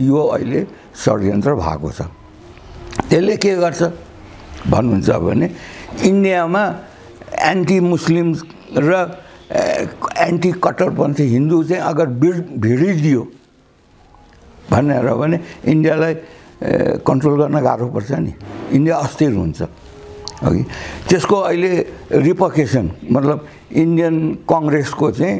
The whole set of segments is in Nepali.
यो अहिले षड्यन्त्र भएको छ। त्यसले के गर्छ भन्नुहुन्छ भने इन्डियामा एन्टी मुस्लिम र एन्टी कट्टरपन्थी हिन्दू चाहिँ अगर भिडिदियो भनेर भने इन्डियालाई कन्ट्रोल गर्न गाह्रो पर्छ नि, इन्डिया अस्थिर हुन्छ। अघि त्यसको अहिले रिपरकेसन मतलब इन्डियन कङ्ग्रेसको चाहिँ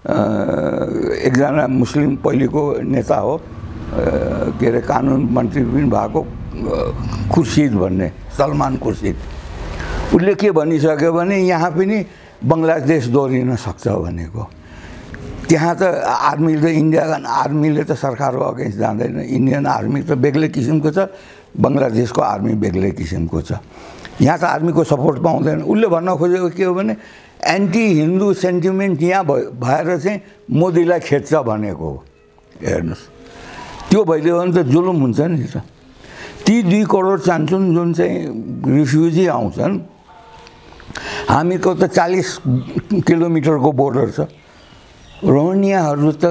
एकजना मुस्लिम पहिलेको नेता हो, के अरे कानुन मन्त्री पनि भएको खुर्सिद भन्ने, सलमान खुर्सिद, उसले के भनिसक्यो भने यहाँ पनि बङ्गलादेश दोहोरिन सक्छ भनेको। त्यहाँ त आर्मीले त इन्डिया आर्मीले त सरकारको अगेन्स्ट जाँदैन, इन्डियन आर्मी त बेग्लै किसिमको छ, बङ्गलादेशको आर्मी बेग्लै किसिमको छ। यहाँ त आर्मीको सपोर्ट पाउँदैन। उसले भन्न खोजेको के हो भने एन्टी हिन्दू सेन्टिमेन्ट यहाँ भएर चाहिँ मोदीलाई खेद्छ भनेको हो। हेर्नुहोस्, त्यो भइदियो भने त जुलुम हुन्छ नि त। ती 2 करोड चाहन्छन् जुन चाहिँ रिफ्युजी आउँछन्, हामीको त 40 किलोमिटरको बोर्डर छ। रोहिङ्ग्याहरू त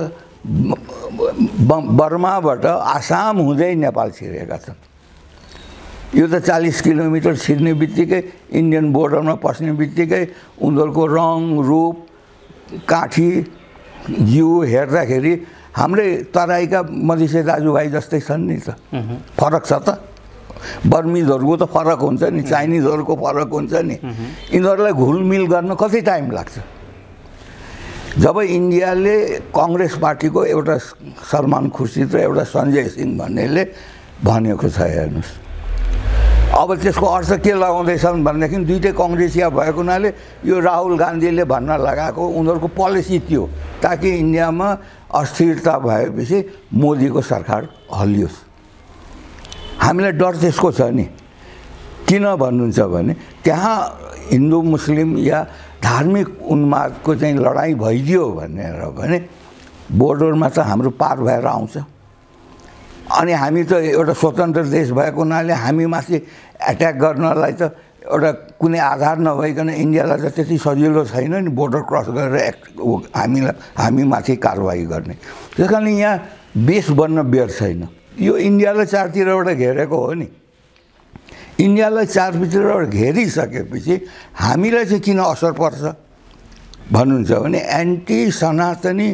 बर्माबाट आसाम हुँदै नेपाल छिरेका छन्। यो त 40 किलोमिटर छिर्ने बित्तिकै इन्डियन बोर्डरमा पस्ने बित्तिकै उनीहरूको रङ रूप काठी जिउ हेर्दाखेरि हाम्रै तराईका मधेसी दाजुभाइ जस्तै छन् नि त। फरक छ त, बर्मिजहरूको त फरक हुन्छ नि, चाइनिजहरूको फरक हुन्छ नि। यिनीहरूलाई घुलमिल गर्न कति टाइम लाग्छ। जब इन्डियाले कङ्ग्रेस पार्टीको एउटा सलमान खुर्सिद र एउटा सञ्जय सिंह भन्नेले भनेको छ, हेर्नुहोस् अब त्यसको अर्थ के लगाउँदैछन् भनेदेखि दुईटै कङ्ग्रेसिया भएको हुनाले यो राहुल गान्धीले भन्न लगाएको उनीहरूको पोलिसी थियो, ताकि इन्डियामा अस्थिरता भएपछि मोदीको सरकार हल्लियोस्। हामीलाई डर त्यसको छ नि। किन भन्नुहुन्छ भने त्यहाँ हिन्दू मुस्लिम या धार्मिक उन्मादको चाहिँ लडाइँ भइदियो भनेर भने बोर्डरमा त हाम्रो पार भएर आउँछ। अनि हामी त एउटा स्वतन्त्र देश भएको हुनाले हामीमाथि एट्याक गर्नलाई त एउटा कुनै आधार नभइकन इन्डियालाई त त्यति सजिलो छैन नि बोर्डर क्रस गरेर हामीमाथि कारवाही गर्ने। त्यस कारण यहाँ बेस बन्न बेर छैन। यो इन्डियालाई चारतिरबाट घेरेको हो नि। इन्डियालाई चारतिरबाट घेरिसकेपछि हामीलाई चाहिँ किन असर पर्छ भन्नुहुन्छ भने एन्टी सनातनी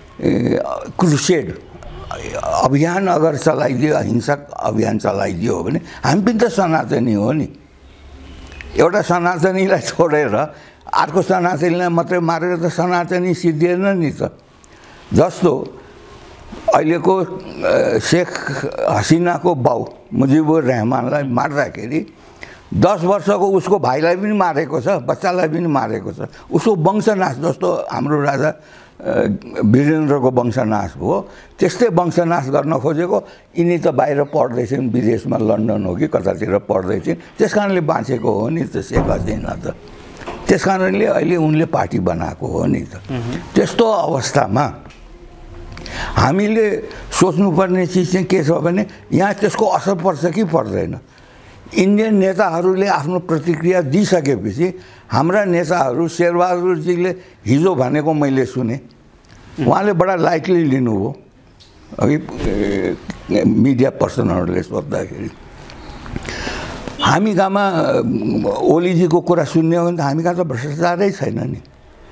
क्रुसेड अभियान अगर चलाइदियो, हिंसक अभियान चलाइदियो भने हामी पनि त सनातनी हो नि। एउटा सनातनीलाई छोडेर अर्को सनातनीलाई मात्रै मारेर त सनातनी सिद्धिएन नि त। जस्तो अहिलेको शेख हसिनाको बाउ मुजिबुर रहमानलाई मार्दाखेरि 10 वर्षको उसको भाइलाई पनि मारेको छ, बच्चालाई पनि मारेको छ। उसको वंशनाश जस्तो हाम्रो राजा वीरेन्द्रको वंशनाश हो, त्यस्तै वंशनाश गर्न खोजेको। यिनी त बाहिर पढ्दैछन्, विदेशमा लन्डन हो कि कतातिर पढ्दैछन्, त्यस कारणले बाँचेको हो नि त शेख हसिना त। त्यस कारणले अहिले उनले पार्टी बनाएको हो नि त। त्यस्तो अवस्थामा हामीले सोच्नुपर्ने चिज चाहिँ के छ भने यहाँ त्यसको असर पर्छ कि पर्दैन। इन्डियन नेताहरूले आफ्नो प्रतिक्रिया दिइसकेपछि हाम्रा नेताहरू शेरबहादुरजीले हिजो भनेको मैले सुने, उहाँले बडा लाइटली लिनुभयो। अघि मिडिया पर्सनहरूले सोद्धाखेरि हामी कहाँमा ओलीजीको कुरा सुन्ने हो भने त हामी कहाँ त भ्रष्टाचारै छैन नि।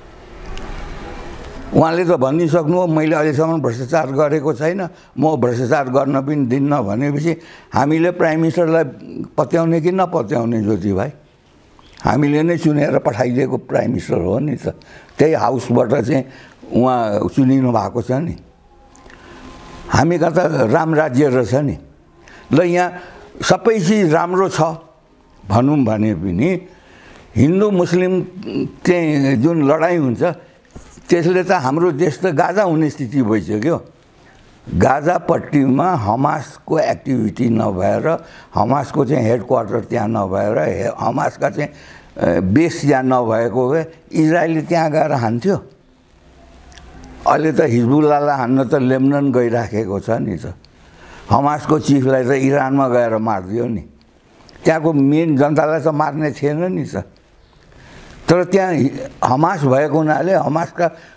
उहाँले त भनिसक्नु मैले अहिलेसम्म भ्रष्टाचार गरेको छैन, म भ्रष्टाचार गर्न पनि दिन्न भनेपछि हामीले प्राइम मिनिस्टरलाई पत्याउने कि नपत्याउने ज्योति भाइ? हामीले नै चुनेर पठाइदिएको प्राइम मिनिस्टर हो नि त। त्यही हाउसबाट चाहिँ उहाँ चुनिनु भएको छ नि। हामी कहाँ त राम राज्य रहेछ नि। ल यहाँ सबै चिज राम्रो छ भनौँ भने पनि हिन्दू मुस्लिम चाहिँ जुन लडाइँ हुन्छ त्यसले त हाम्रो देश त गाजा हुने स्थिति भइसक्यो। गाजापट्टिमा हमासको एक्टिभिटी नभएर, हमासको चाहिँ हेडक्वार्टर त्यहाँ नभएर, हमासका चाहिँ बेस त्यहाँ नभएको भए इजरायलले त्यहाँ गएर हान्थ्यो। अहिले त हिजबुल्लालाई हान्न त लेबनन गइराखेको छ नि त। हमासको चिफलाई त इरानमा गएर मारिदियो नि। त्यहाँको मेन जनतालाई त मार्ने थिएन नि त। तर त्यहाँ हमास भएको हुनाले हमासका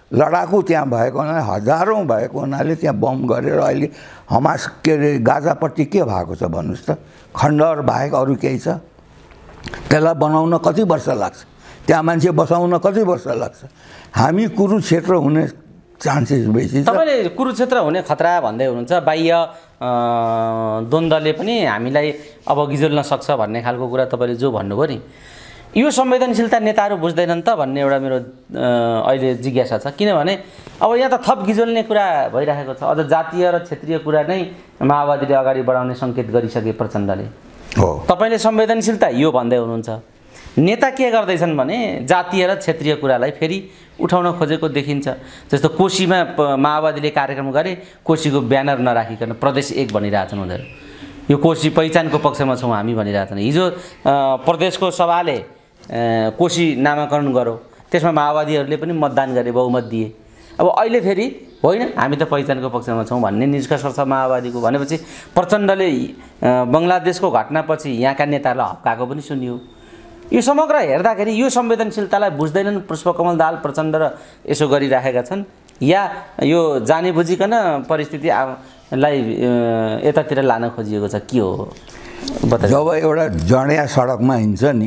लडाकु त्यहाँ भएको हुनाले हजारौँ भएको हुनाले त्यहाँ बम गरेर अहिले हमास के अरे गाजापट्टि के भएको छ भन्नुहोस् त खण्डहर बाहेक अरू केही छ त्यसलाई बनाउन कति वर्ष लाग्छ त्यहाँ मान्छे बसाउन कति वर्ष लाग्छ हामी कुरुक्षेत्र हुने चान्सेस बेसी छ तपाईले कुरुक्षेत्र हुने खतरा भन्दै हुनुहुन्छ बाह्य द्वन्द्वले पनि हामीलाई अब गिजोल्न सक्छ भन्ने खालको कुरा तपाईले जो भन्नुभयो नि यो संवेदनशीलता नेताहरू बुझ्दैनन् त भन्ने एउटा मेरो अहिले जिज्ञासा छ किनभने अब यहाँ त थप गिजोल्ने कुरा भइरहेको छ अझ जातीय र क्षेत्रीय कुरा नै माओवादीले अगाडि बढाउने संकेत गरिसके प्रचण्डले हो तपाईले संवेदनशीलता यो भन्दै हुनुहुन्छ नेता के गर्दैछन् भने जातीय र क्षेत्रीय कुरालाई फेरि उठाउन खोजेको देखिन्छ जस्तो कोशीमा माओवादीले कार्यक्रम गरे कोशीको ब्यानर नराखिकन प्रदेश 1 भनिरहेछन् उनीहरू यो कोशी पहिचानको पक्षमा छौँ हामी भनिरहेछन् हिजो प्रदेशको सभाले कोशी नामाकरण गर्यो त्यसमा माओवादीहरूले पनि मतदान गरे बहुमत दिए अब अहिले फेरि होइन हामी त पहिचानको पक्षमा छौँ भन्ने निष्कर्ष छ माओवादीको भनेपछि प्रचण्डले बङ्गलादेशको घटनापछि यहाँका नेताहरूलाई हप्काएको पनि सुनियो यो समग्र हेर्दाखेरि यो संवेदनशीलतालाई बुझ्दैनन् पुष्पकमल दाहाल प्रचण्ड र यसो गरिराखेका छन् या यो जानी बुझिकन परिस्थितिलाई यतातिर लान खोजिएको छ के हो जब एउटा जडिया सडकमा हिँड्छ नि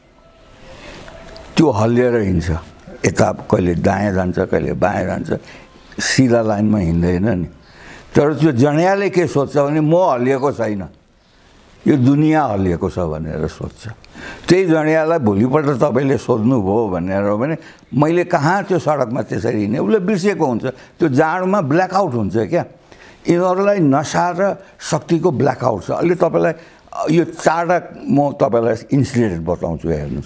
त्यो हल्लिएर हिँड्छ यता कहिले दायाँ जान्छ कहिले बायाँ जान्छ सिधा लाइनमा हिँड्दैन नि तर त्यो जडियाले के सोध्छ भने म हल्लिएको छैन यो दुनियाँ हल्लिएको छ भनेर सोध्छ त्यही जडियालाई भोलिपल्ट तपाईँले सोध्नुभयो भनेर भने मैले कहाँ त्यो सडकमा त्यसरी हिँडेँ उसले बिर्सेको हुन्छ त्यो जाडोमा ब्ल्याकआउट हुन्छ क्या यिनीहरूलाई नसा र शक्तिको ब्ल्याकआउट छ अहिले तपाईँलाई यो चारवटा म तपाईँलाई इन्सिडेन्ट बताउँछु हेर्नुहोस्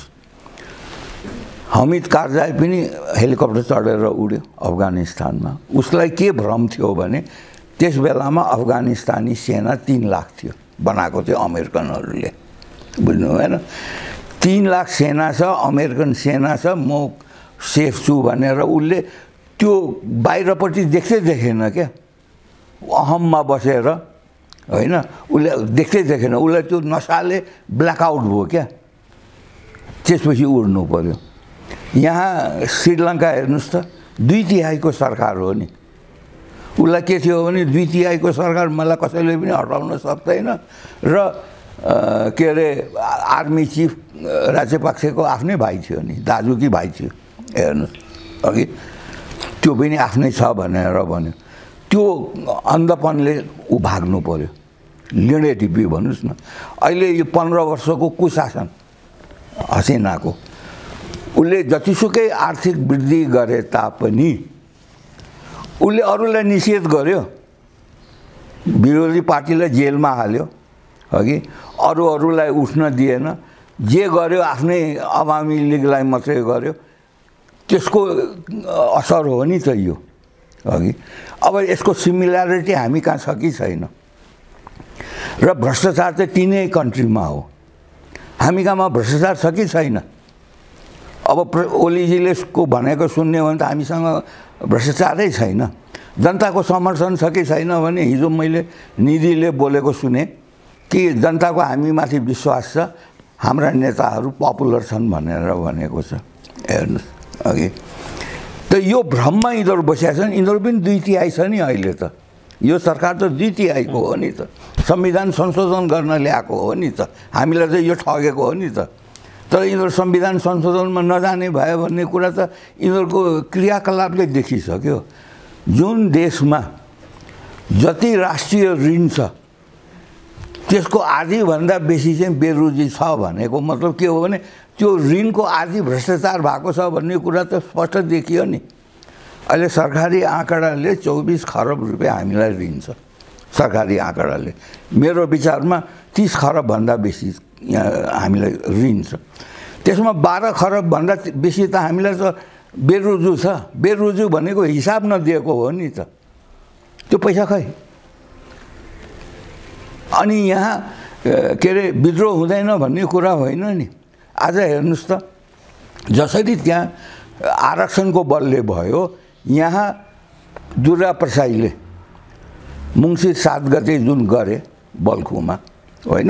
हमिद कारजाई पनि हेलिकप्टर चढेर उड्यो अफगानिस्तानमा उसलाई के भ्रम थियो भने त्यस बेलामा अफगानिस्तानी सेना 3 लाख थियो बनाएको थियो अमेरिकनहरूले बुझ्नु भएन 3 लाख सेना छ अमेरिकन सेना छ म सेफ छु भनेर उसले त्यो बाहिरपट्टि देख्दै देखेन क्या अहममा बसेर होइन उसले देख्दै देखेन उसलाई त्यो नसाले ब्ल्याकआउट भयो क्या त्यसपछि उड्नु पर्यो यहाँ श्रीलङ्का हेर्नुहोस् त 2/3 सरकार हो नि उसलाई के थियो भने 2/3 सरकार मलाई कसैले पनि हटाउन सक्दैन र के अरे आर्मी चिफ राज्यपक्षको आफ्नै भाइ थियो नि दाजु कि भाइ थियो हेर्नुहोस् अघि त्यो पनि आफ्नै छ भनेर भन्यो त्यो अन्धपनले ऊ भाग्नु पर्यो लिँडे टिपी भन्नुहोस् न अहिले यो 15 वर्षको कुशासन हसिनाको उसले जतिसुकै आर्थिक वृद्धि गरे तापनि उसले अरूलाई निषेध गर्यो विरोधी पार्टीलाई जेलमा हाल्यो अघि अरूलाई उठ्न दिएन जे गर्यो आफ्नै अवामी लिगलाई मात्रै गर्यो त्यसको असर हो नि त यो अघि अब यसको सिमिल्यारिटी हामी कहाँ छ कि छैन र भ्रष्टाचार चाहिँ तिनै कन्ट्रीमा हो हामी कहाँमा भ्रष्टाचार छ कि छैन अब ओलीजीले को भनेको सुन्ने हो भने त हामीसँग भ्रष्टाचारै छैन जनताको समर्थन छ कि छैन भने हिजो मैले निधिले बोलेको सुने कि जनताको हामीमाथि विश्वास छ हाम्रा नेताहरू पपुलर छन् भनेर भनेको छ हेर्नुहोस् अघि त यो भ्रममा यिनीहरू बसेका छन् यिनीहरू पनि 2/3 छ नि अहिले त यो सरकार त 2/3 को हो नि त संविधान संशोधन गर्न ल्याएको हो नि त हामीलाई चाहिँ यो ठगेको हो नि त तर यिनीहरू संविधान संशोधनमा नजाने भयो भन्ने कुरा त यिनीहरूको क्रियाकलापले देखिसक्यो जुन देशमा जति राष्ट्रिय ऋण छ त्यसको आधीभन्दा बेसी चाहिँ बेरोजगारी छ भनेको मतलब के हो भने त्यो ऋणको आधी भ्रष्टाचार भएको छ भन्ने कुरा त स्पष्ट देखियो नि अहिले सरकारी आँकडाले 24 खरब रुपैयाँ हामीलाई ऋण छ सरकारी आँकडाले मेरो विचारमा 30 खरब भन्दा बेसी हामीलाई ऋण छ त्यसमा 12 खरब भन्दा बेसी त हामीलाई त बेरोजु छ बेरोजु भनेको हिसाब नदिएको हो नि त त्यो पैसा खै अनि यहाँ के अरे विद्रोह हुँदैन भन्ने कुरा होइन नि आज हेर्नुहोस् त जसरी त्यहाँ आरक्षणको बलले भयो यहाँ दुर्गा प्रसाईले मङ्सिर 7 गते जुन गरे बल्खुमा होइन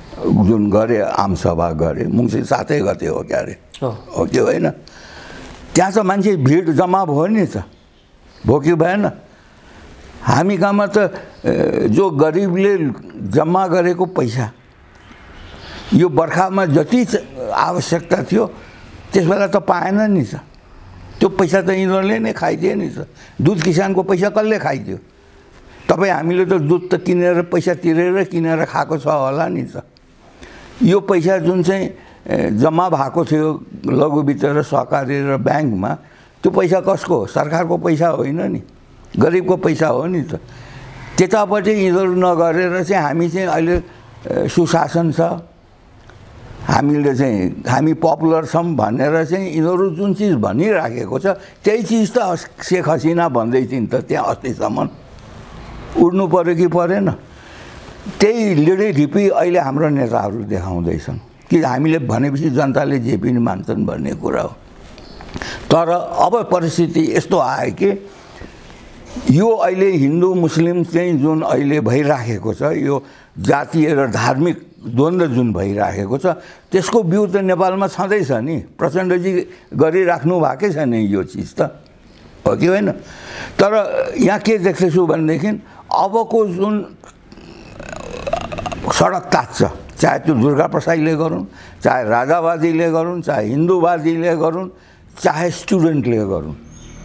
जुन गरे आमसभा गरे मङ्सिर 7 गते हो क्या अरे हो कि होइन त्यहाँ त मान्छे भिड जम्मा भयो नि त, भयो कि भएन? हामी कहाँमा त जो गरिबले जम्मा गरेको पैसा यो बर्खामा जति आवश्यकता थियो त्यस बेला त पाएन नि त। त्यो पैसा त यिनीहरूले नै खाइदिए नि त। दुध किसानको पैसा कसले खाइदियो? तपाईँ हामीले त दुध त किनेर पैसा तिरेर किनेर खाएको छ होला नि त। यो पैसा जुन चाहिँ जम्मा भएको थियो लघु वित्त र सहकारी र ब्याङ्कमा, त्यो पैसा कसको हो? सरकारको पैसा होइन नि, गरिबको पैसा हो नि त। त्यतापट्टि यिनीहरू नगरेर चाहिँ हामी चाहिँ अहिले सुशासन छ, हामीले चाहिँ हामी पपुलर छौँ भनेर चाहिँ यिनीहरू जुन चिज भनिराखेको छ त्यही चिज त शेख हसिना भन्दै थिइन् त त्यहाँ अस्तिसम्म। उड्नु पऱ्यो कि परेन? त्यही लिडैढिपी अहिले हाम्रो नेताहरू देखाउँदैछन् कि हामीले भनेपछि जनताले जे पनि मान्छन् भन्ने कुरा हो। तर अब परिस्थिति यस्तो आयो कि यो अहिले हिन्दू मुस्लिम चाहिँ जुन अहिले भइराखेको छ, यो जातीय र धार्मिक द्वन्द्व जुन भइराखेको छ, त्यसको बिउ त नेपालमा छँदैछ नि। प्रचण्डजी गरिराख्नु भएकै छ नि यो चिज त, हो कि होइन? तर यहाँ के देख्दैछु भनेदेखि अबको जुन सडक तात्छ, चाहे त्यो दुर्गा प्रसाईले गरून्, चाहे राजावादीले गरून्, चाहे हिन्दूवादीले गरून्, चाहे स्टुडेन्टले गरून्,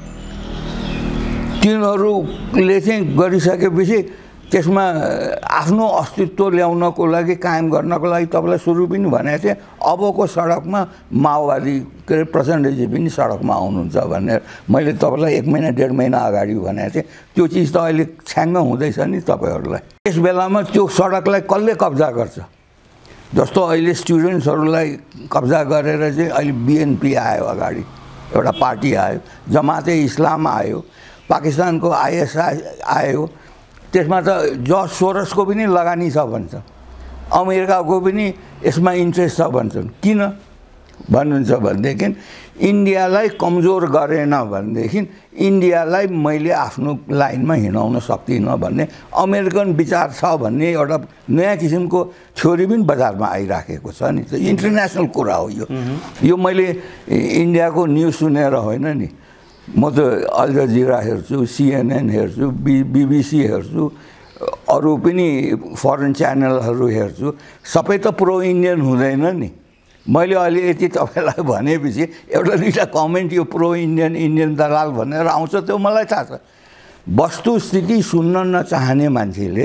तिनीहरूले चाहिँ गरिसकेपछि त्यसमा आफ्नो अस्तित्व ल्याउनको लागि, कायम गर्नको लागि तपाईँलाई सुरु पनि भनेको थिएँ, अबको सडकमा माओवादी के अरे प्रचण्डजी पनि सडकमा आउनुहुन्छ भनेर मैले तपाईँलाई 1 महिना 1.5 महिना अगाडि भनेको थिएँ। त्यो चिज त अहिले छ्याङ्ग हुँदैछ नि तपाईँहरूलाई। त्यस बेलामा त्यो सडकलाई कसले कब्जा गर्छ? जस्तो अहिले स्टुडेन्ट्सहरूलाई कब्जा गरेर चाहिँ अहिले बिएनपी आयो, अगाडि एउटा पार्टी आयो, जमाते इस्लाम आयो, पाकिस्तानको आइएसआई आयो, त्यसमा त जर्ज सोरसको पनि लगानी छ भन्छ, अमेरिकाको पनि यसमा इन्ट्रेस्ट छ भन्छन्। किन भन्नुहुन्छ भनेदेखि इन्डियालाई कमजोर गरेन भनेदेखि इन्डियालाई मैले आफ्नो लाइनमा हिँडाउन सक्दिनँ भन्ने अमेरिकन विचार छ भन्ने एउटा नयाँ किसिमको थ्योरी पनि बजारमा आइराखेको छ नि त। इन्टरनेसनल कुरा हो यो। यो मैले इन्डियाको न्युज सुनेर होइन नि, म त अल जजिरा हेर्छु, CNN हेर्छु, BBC हेर्छु, अरू पनि फरेन च्यानलहरू हेर्छु, सबै त प्रो इन्डियन हुँदैन नि। मैले अहिले यति तपाईँलाई भनेपछि एउटा दुईवटा कमेन्ट यो प्रो इन्डियन, इन्डियन दलाल भनेर आउँछ, त्यो मलाई थाहा छ। वस्तुस्थिति सुन्न नचाहने मान्छेले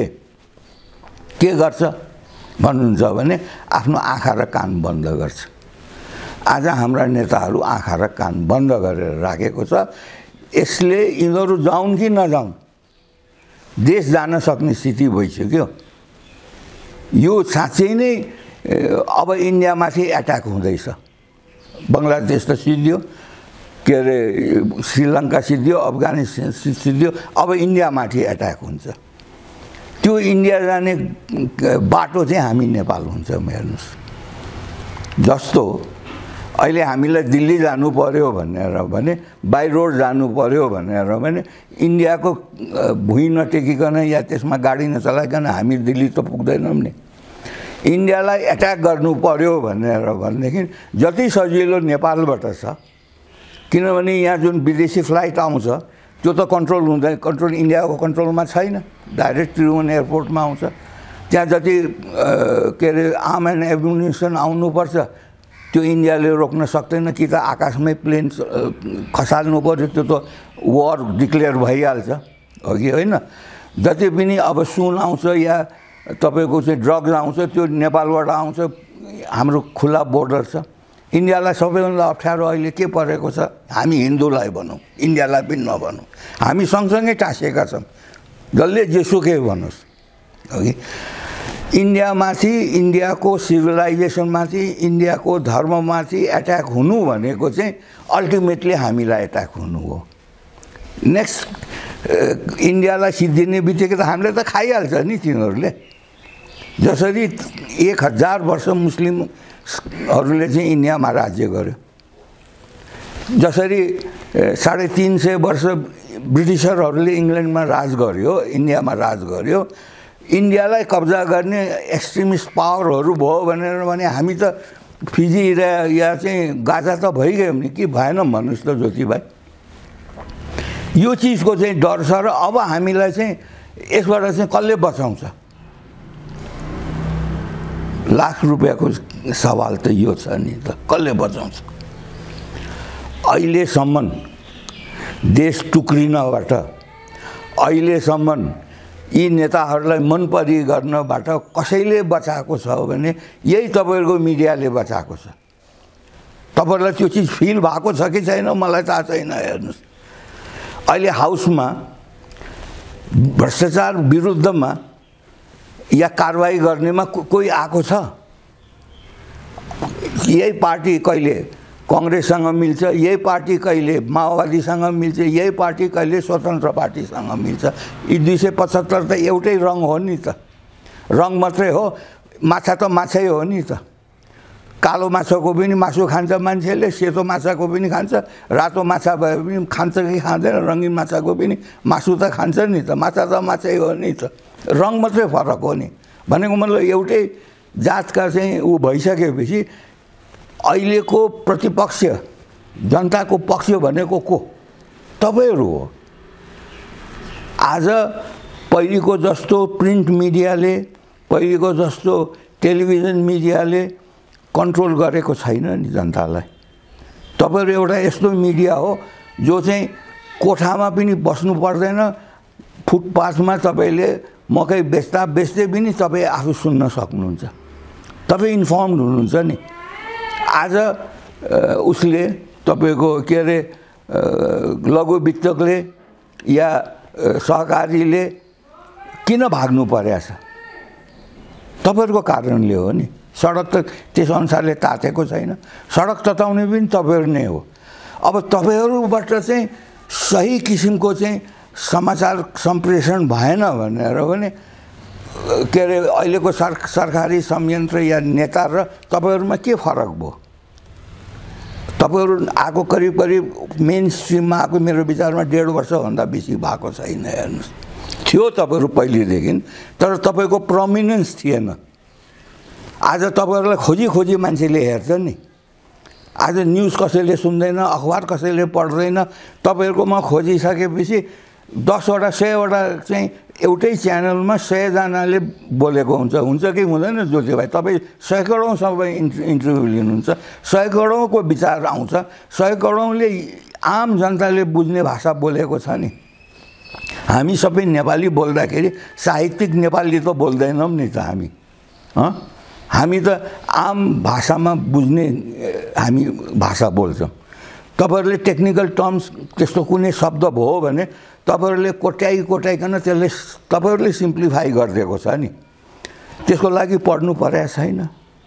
के गर्छ भन्नुहुन्छ भने आफ्नो आँखा र कान बन्द गर्छ। आज हाम्रा नेताहरू आँखा र कान बन्द गरेर राखेको छ। यसले यिनीहरू जाउन् कि नजाउन् देश जान सक्ने स्थिति भइसक्यो। यो साँच्चै नै अब इन्डियामाथि एट्याक हुँदैछ। बङ्गलादेश त सिद्धियो, के अरे श्रीलङ्का सिद्धियो, अफगानिस्तान सिद्धियो, अब इन्डियामाथि एट्याक हुन्छ। त्यो इन्डिया जाने बाटो चाहिँ हामी नेपाल हुन्छ। हेर्नुहोस्, जस्तो अहिले हामीलाई दिल्ली जानु पर्यो भनेर भने, बाई रोड जानु पर्यो भनेर भने इन्डियाको भुइँ नटेकिकन या त्यसमा गाडी नचलाइकन हामी दिल्ली त पुग्दैनौँ नि। इन्डियालाई एट्याक गर्नु पर्यो भनेर भनेदेखि जति सजिलो नेपालबाट छ, किनभने यहाँ जुन विदेशी फ्लाइट आउँछ त्यो त कन्ट्रोल हुँदैन, कन्ट्रोल इन्डियाको कन्ट्रोलमा छैन, डाइरेक्ट त्रिभुवन एयरपोर्टमा आउँछ। त्यहाँ जति के अरे आर्म एन्ड एम्युनिसन आउनुपर्छ त्यो इन्डियाले रोक्न सक्दैन, कि त आकाशमै प्लेन खसाल्नु पर्यो, त्यो त वार डिक्लेयर भइहाल्छ, हो कि होइन? जति पनि अब सुन आउँछ या तपाईँको चाहिँ ड्रग्स आउँछ त्यो नेपालबाट आउँछ, हाम्रो खुला बोर्डर छ। इन्डियालाई सबैभन्दा अप्ठ्यारो अहिले के परेको छ? हामी हिन्दूलाई भनौँ, इन्डियालाई पनि नभनौँ, हामी सँगसँगै टाँसेका छौँ, जसले जेसुकै भनोस्, हो कि? इन्डियामाथि, इन्डियाको सिभिलाइजेसनमाथि, इन्डियाको धर्ममाथि एट्याक हुनु भनेको चाहिँ अल्टिमेटली हामीलाई एट्याक हुनु हो। नेक्स्ट इन्डियालाई सिद्धिने बित्तिकै त हामीले त खाइहाल्छ नि तिनीहरूले। जसरी 1000 वर्ष मुस्लिमहरूले चाहिँ इन्डियामा राज्य गर्यो, जसरी 350 वर्ष ब्रिटिसरहरूले इङ्ल्यान्डमा राज गर्यो, इन्डियामा राज गर्यो, इन्डियालाई कब्जा गर्ने एक्सट्रिमिस्ट पावरहरू भयो भनेर भने हामी त फिजी र या चाहिँ गाजा त भइगयो नि कि भएन भन्नुहोस् त ज्योति भाइ। यो चिजको चाहिँ डर छ र अब हामीलाई चाहिँ यसबाट चाहिँ कसले बचाउँछ? लाख रुपियाँको सवाल त यो छ नि त, कसले बचाउँछ? अहिलेसम्म देश टुक्रिनबाट, अहिलेसम्म यी नेताहरूलाई मनपरी गर्नबाट कसैले बचाएको छ भने यही तपाईँहरूको मिडियाले बचाएको छ। तपाईँहरूलाई त्यो चिज फिल भएको छ कि छैन मलाई थाहा छैन। हेर्नुहोस्, अहिले हाउसमा भ्रष्टाचार विरुद्धमा या कारवाही गर्नेमा कोही आएको छ? यही पार्टी कहिले कांग्रेससँग मिल्छ, यही पार्टी कहिले माओवादीसँग मिल्छ, यही पार्टी कहिले स्वतन्त्र पार्टीसँग मिल्छ। यी 275 त एउटै रङ हो नि त, रङ मात्रै हो, माछा त माछै हो नि त। कालो माछाको पनि मासु खान्छ मान्छेले, सेतो माछाको पनि खान्छ, रातो माछा भए पनि खान्छ कि खाँदैन, रङ्गीन माछाको पनि मासु त खान्छ नि त। माछा त माछै हो नि त, रङ मात्रै फरक हो नि। भनेको मतलब एउटै जातका चाहिँ ऊ भइसकेपछि अहिलेको प्रतिपक्ष जनताको पक्ष भनेको को? तपाईँहरू हो। आज पहिलेको जस्तो प्रिन्ट मिडियाले, पहिलेको जस्तो टेलिभिजन मिडियाले कन्ट्रोल गरेको छैन नि जनतालाई। तपाईँहरू एउटा यस्तो मिडिया हो जो चाहिँ कोठामा पनि बस्नु पर्दैन, फुटपाथमा तपाईँले मकै बेच्दै पनि तपाईँ आफू सुन्न सक्नुहुन्छ, तपाईँ इन्फर्मड हुनुहुन्छ नि। आज उसले तपाईँको के अरे लघु वित्तकले या सहकारीले किन भाग्नु परेछ? तपाईँहरूको कारणले हो नि। सडक त त्यस अनुसारले तातेको छैन, सडक तताउने पनि तपाईँहरू नै हो। अब तपाईँहरूबाट चाहिँ सही किसिमको चाहिँ समाचार सम्प्रेषण भएन भनेर भने के अरे अहिलेको सरकारी संयन्त्र या नेता र तपाईँहरूमा के फरक भयो? तपाईँहरू आएको करिब मेन स्ट्रिममा आएको मेरो विचारमा 1.5 वर्षभन्दा बेसी भएको छैन। हेर्नुहोस्, थियो तपाईँहरू पहिलेदेखि, तर तपाईँको प्रोमिनेन्स थिएन। आज तपाईँहरूलाई खोजी खोजी मान्छेले हेर्छ नि। आज न्युज कसैले सुन्दैन, अखबार कसैले पढ्दैन। तपाईँहरूकोमा खोजिसकेपछि 10वटा 100वटा चाहिँ एउटै च्यानलमा 100 जनाले बोलेको हुन्छ कि हुँदैन ज्योति भाइ? तपाईँ 100 करोड सबै इन्टरभ्यू लिनुहुन्छ, 100 करोडको विचार आउँछ, 100 करोडले आम जनताले बुझ्ने भाषा बोलेको छ नि। हामी सबै नेपाली बोल्दाखेरि साहित्यिक नेपाली त बोल्दैनौँ नि त हामी। हामी त आम भाषामा बुझ्ने हामी भाषा बोल्छौँ। तपाईँहरूले टेक्निकल टर्म्स त्यस्तो कुनै शब्द भयो भने तपाईँहरूले कोट्याइकन त्यसले तपाईँहरूले सिम्प्लिफाई गरिदिएको छ नि। त्यसको लागि पढ्नु परेको छैन।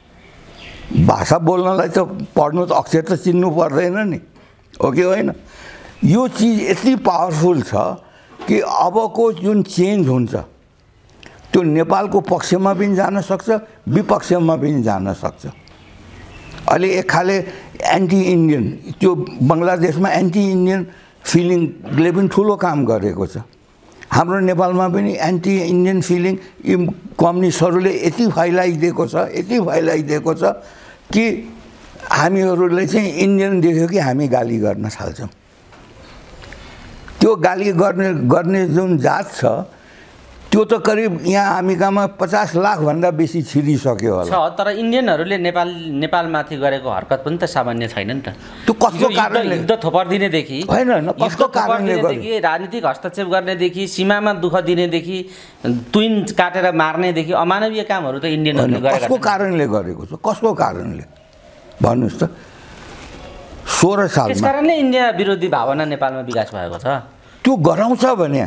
भाषा बोल्नलाई त पढ्नु त अक्षर त चिन्नु पर्दैन नि, हो कि होइन? यो चिज यति पावरफुल छ कि अबको जुन चेन्ज हुन्छ त्यो नेपालको पक्षमा पनि जान सक्छ, विपक्षमा पनि जान सक्छ। अहिले एक खाले एन्टी इन्डियन, त्यो बङ्गलादेशमा एन्टी इन्डियन फिलिङले पनि ठुलो काम गरेको छ। हाम्रो नेपालमा पनि एन्टी इन्डियन फिलिङ यी कम्युनिस्टहरूले यति फैलाइदिएको छ कि हामीहरूले चाहिँ इन्डियन देख्यो कि हामी गाली गर्न थाल्छौँ। त्यो गाली गर्ने जुन जात छ त्यो त करिब यहाँ हामी कहाँमा 50 लाख भन्दा बेसी छिरिसक्यो होला। तर इन्डियनहरूले नेपालमाथि गरेको हरकत पनि त सामान्य छैन नि त। त्यो कस्तो कारणले? युद्ध थोपर्दिनेदेखि होइन, कस्तो कारणले गरेदेखि, राजनीतिक हस्तक्षेप गर्नेदेखि, सीमामा दुःख दिनेदेखि, तुइन काटेर मार्नेदेखि अमानवीय कामहरू त इन्डियनहरूले गरेका कसको कारणले गरेको छ? कसको कारणले भन्नुहोस् त? 16 सालमा त्यस कारणले इन्डिया विरोधी भावना नेपालमा विकास भएको छ। त्यो गराउँछ भने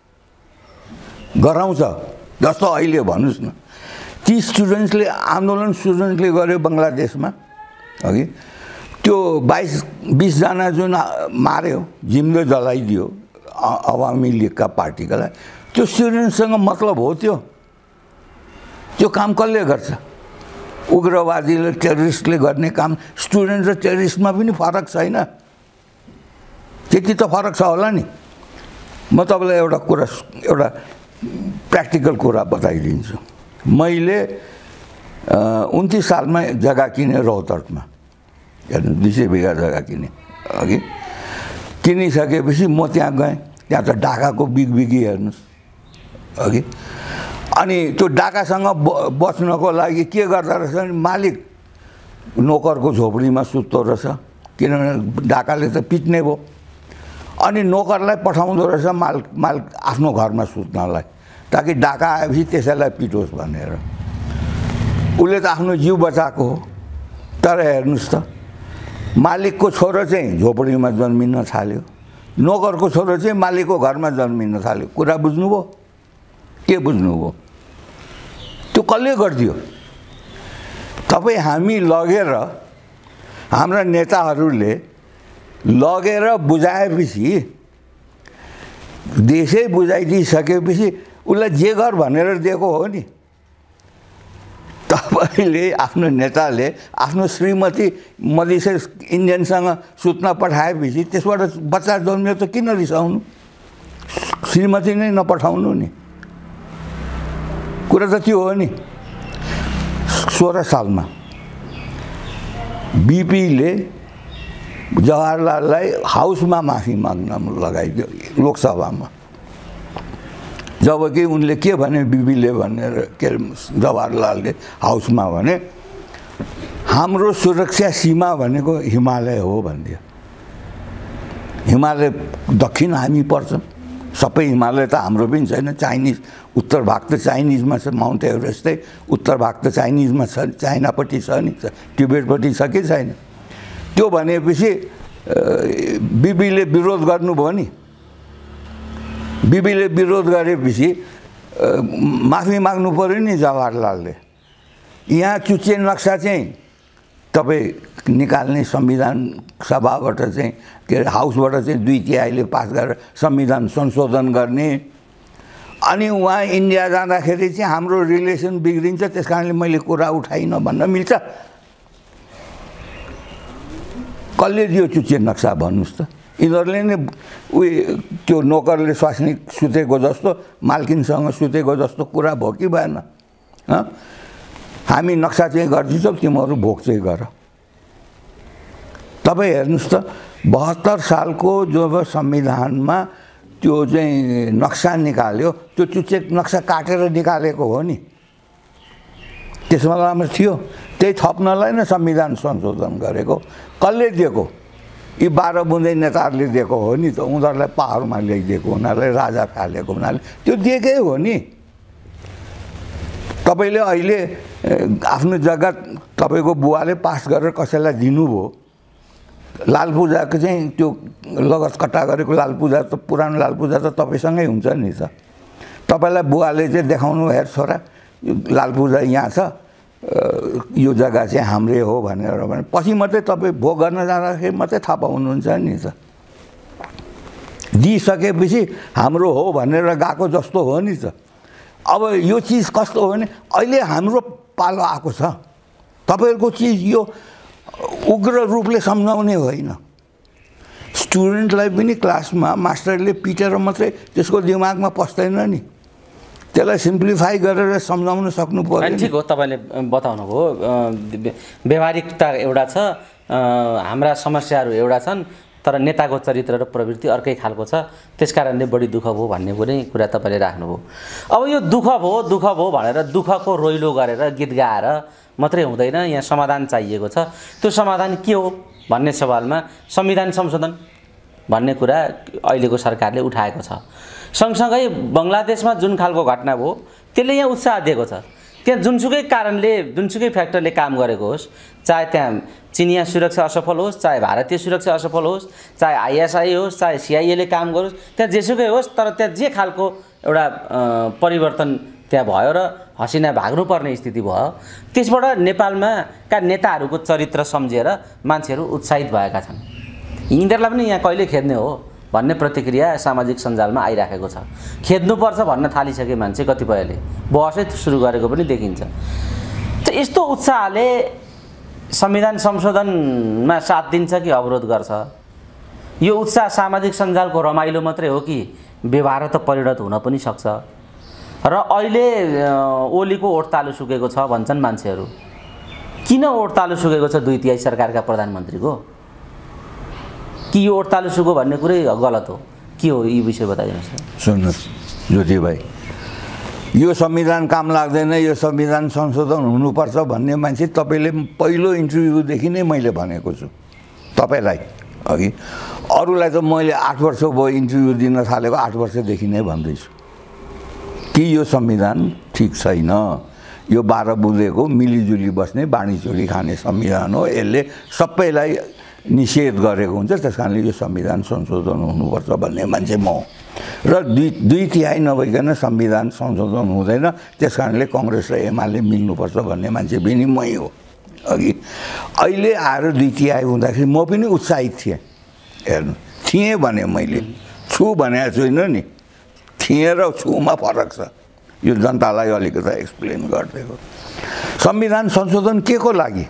गराउँछ। जस्तो अहिले भन्नुहोस् न, ती आन्दोलन स्टुडेन्ट्सले गर्यो बङ्गलादेशमा, अघि त्यो 22 जना जुन मार्यो, जिम्दो जलाइदियो अवामी लीगका पार्टीकालाई, त्यो स्टुडेन्टसँग मतलब हो? त्यो काम कसले गर्छ? उग्रवादीले, टेररिस्टले गर्ने काम स्टुडेन्ट र टेररिस्टमा पनि फरक छैन। त्यति त फरक छ होला नि। म तपाईँलाई एउटा प्र्याक्टिकल कुरा बताइदिन्छु। मैले 29 सालमा जग्गा किने रौतहटमा, हेर्नु 200 बिघा जग्गा किने अघि। किनिसकेपछि म त्यहाँ गएँ, त्यहाँ त डाकाको बिगबिगी हेर्नुहोस् अघि। अनि त्यो डाकासँग बच्नको लागि के गर्दो रहेछ भने मालिक नोकरको झोपडीमा सुत्दो रहेछ, किनभने डाकाले त पिट्ने भयो। अनि नोकरलाई पठाउँदो रहेछ माल आफ्नो घरमा सुत्नलाई, ताकि डाका आएपछि त्यसैलाई पिटोस् भनेर। उसले त आफ्नो जिउ बचाएको हो। तर हेर्नुहोस् त, मालिकको छोरो चाहिँ झोपडीमा जन्मिन थाल्यो, नोकरको छोरो चाहिँ मालिकको घरमा जन्मिन थाल्यो। कुरा बुझ्नुभयो? के बुझ्नुभयो? त्यो कसले गरिदियो? तपाईँ हामी लगेर, हाम्रा नेताहरूले लगेर बुझाएपछि, देशै बुझाइदिइसकेपछि उसलाई जे गर भनेर दिएको हो नि। तपाईँले आफ्नो नेताले आफ्नो श्रीमती मधेसी इन्डियनसँग सुत्न पठाएपछि त्यसबाट बच्चा जन्मियो त किन रिसाउनु? श्रीमती नै नपठाउनु नि। कुरा त त्यो हो नि। 16 सालमा बीपीले जवाहरलाललाई हाउसमा माफी माग्न लगाइदियो लोकसभामा। जबकि उनले के भने, बीबीले भनेर के जवाहरलालले हाउसमा भने, हाम्रो सुरक्षा सीमा भनेको हिमालय हो भनिदियो। हिमालय दक्षिण हामी पर्छौँ, सबै हिमालय त हाम्रो पनि छैन। चाइनिज उत्तर भाग त चाइनिजमा छ, माउन्ट एभरेस्टै उत्तर भाग त चाइनिजमा छ, चाइनापट्टि छ नि, टिबेटपट्टि छ कि छैन। त्यो भनेपछि बीबीले विरोध गर्नुभयो नि। बीबीले विरोध गरेपछि माफी माग्नु पर्यो नि जवाहरलालले। यहाँ चुच्चे नक्सा चाहिँ तपाईँ निकाल्ने, संविधान सभाबाट चाहिँ के अरे हाउसबाट चाहिँ 2/3ले पास गरेर संविधान संशोधन गर्ने। अनि उहाँ इन्डिया जाँदाखेरि चाहिँ हाम्रो रिलेसन बिग्रिन्छ, त्यस कारणले मैले कुरा उठाइनँ भन्न मिल्छ? कसले दियो चुच्चे नक्सा भन्नुहोस् त? यिनीहरूले नै त्यो नोकरले स्वास्नी सुतेको जस्तो, मालकिनसँग सुतेको जस्तो कुरा भयो कि भएन? हामी नक्सा चाहिँ गरिदिन्छौँ, तिमीहरू भोग चाहिँ गर। तपाईँ हेर्नुहोस् त, 72 सालको जब संविधानमा त्यो चाहिँ नक्सा निकाल्यो, त्यो चुच्चे नक्सा काटेर निकालेको हो नि। त्यसमा राम्रो थियो, त्यही थप्नलाई नै संविधान संशोधन गरेको। कसले दिएको? यी 12 बुँदै नेताहरूले दिएको हो नि त। उनीहरूलाई पावरमा ल्याइदिएको हुनाले, राजा फालेको हुनाले त्यो दिएकै हो नि। तपाईँले अहिले आफ्नो जग्गा तपाईँको बुवाले पास गरेर कसैलाई दिनुभयो, लाल पूजाको चाहिँ त्यो लगत कट्टा गरेको लाल पूजा त, पुरानो लाल पूजा त तपाईँसँगै हुन्छ नि त। तपाईँलाई बुवाले चाहिँ देखाउनु, हेर छोरा लाल पूजा यहाँ छ, यो जग्गा चाहिँ हाम्रै हो भनेर भने पछि मात्रै तपाईँ भोग गर्न जाँदाखेरि मात्रै थाहा पाउनुहुन्छ नि त। दिइसकेपछि हाम्रो हो भनेर गएको जस्तो हो नि त। अब यो चिज कस्तो हो भने अहिले हाम्रो पालो आएको छ। तपाईँहरूको चिज यो उग्र रूपले सम्झाउने होइन। स्टुडेन्टलाई पनि क्लासमा मास्टरले पिटेर मात्रै त्यसको दिमागमा पस्दैन नि। त्यसलाई सिम्प्लिफाई गरेर सम्झाउन सक्नु पर्यो। ठिक हो, तपाईँले बताउनु भयो। व्यवहारिकता एउटा छ, हाम्रा समस्याहरू एउटा छन्, तर नेताको चरित्र र प्रवृत्ति अर्कै खालको छ, त्यस कारणले बढी दुःख भयो भन्ने पनि कुरा तपाईँले राख्नुभयो। अब यो दुःख भयो भनेर दुःखको रोइलो गरेर गीत गाएर मात्रै हुँदैन, यहाँ समाधान चाहिएको छ। त्यो समाधान के हो भन्ने सवालमा संविधान संशोधन भन्ने कुरा अहिलेको सरकारले उठाएको छ। सँगसँगै बङ्गलादेशमा जुन खालको घटना भयो त्यसले यहाँ उत्साह दिएको छ। त्यहाँ जुनसुकै कारणले, जुनसुकै फ्याक्टरले काम गरेको होस्, चाहे त्यहाँ चिनिया सुरक्षा असफल होस्, चाहे भारतीय सुरक्षा असफल होस्, चाहे आइएसआई होस्, चाहे सिआइएले काम गरोस्, त्यहाँ जेसुकै होस्, तर त्यहाँ जे खालको एउटा परिवर्तन त्यहाँ भयो र हसिना भाग्नुपर्ने स्थिति भयो, त्यसबाट नेपालमा का नेताहरूको चरित्र सम्झेर मान्छेहरू उत्साहित भएका छन्। यिनीहरूलाई पनि यहाँ कहिले खेद्ने हो भन्ने प्रतिक्रिया सामाजिक सञ्जालमा आइराखेको छ। खेद्नुपर्छ भन्न थालिसके मान्छे कतिपयले बहसै सुरु गरेको पनि देखिन्छ। त यस्तो उत्साहले संविधान संशोधनमा साथ दिन्छ कि अवरोध गर्छ? यो उत्साह सामाजिक सञ्जालको रमाइलो मात्रै हो कि व्यवहार त परिणत हुन पनि सक्छ? र अहिले ओलीको ओठ तालु सुकेको छ भन्छन् मान्छेहरू। किन ओठ तालु सुकेको छ 2/3 सरकारका प्रधानमन्त्रीको? कि यो ओठ तालु सुको भन्ने कुरै गलत हो? के हो यी विषय बताइदिनुहोस् न। सुन्नुहोस् ज्योति भाइ, यो संविधान काम लाग्दैन, यो संविधान संशोधन हुनुपर्छ भन्ने मान्छे तपाईँले पहिलो इन्टरभ्यूदेखि नै मैले भनेको छु तपाईँलाई अघि। अरूलाई त मैले 8 वर्ष भयो इन्टरभ्यू दिन थालेको, 8 वर्षदेखि नै भन्दैछु कि यो संविधान ठिक छैन, यो 12 बुँदेको मिलिजुली बस्ने बाँडीचुरी खाने संविधान हो, यसले सबैलाई निषेध गरेको हुन्छ, त्यस कारणले यो संविधान संशोधन हुनुपर्छ भन्ने मान्छे म। र 2/3 नभइकन संविधान संशोधन हुँदैन, त्यस कारणले कङ्ग्रेस र एमाले मिल्नुपर्छ भन्ने मान्छे पनि मै हो अघि। अहिले आएर 2/3 हुँदाखेरि म पनि उत्साहित थिएँ। हेर्नु, थिएँ भने मैले छु भनेको छुइनँ नि, थिएँ र छुमा फरक छ। यो जनतालाई अलिकति एक्सप्लेन गरिदिएको। संविधान संशोधन के को लागि?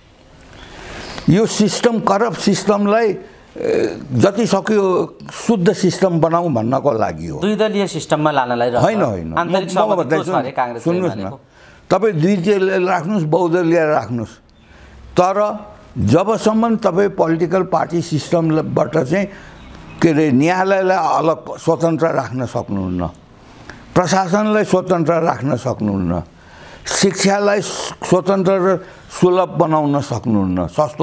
यो सिस्टम, करप्ट सिस्टमलाई जति सक्यो शुद्ध सिस्टम बनाऊ भन्नको लागि हो। 2 दलीय सिस्टममा लानलाई होइन। सुन्नुहोस् न, तपाईँ 2 दलीय राख्नुहोस्, बहुदलीय राख्नुहोस्, तर जबसम्म तपाईँ पोलिटिकल पार्टी सिस्टमबाट चाहिँ के अरे न्यायालयलाई अलग स्वतन्त्र राख्न सक्नुहुन्न, प्रशासनलाई स्वतन्त्र राख्न सक्नुहुन्न, शिक्षालाई स्वतन्त्र र सुलभ बनाउन सक्नुहुन्न, सस्तो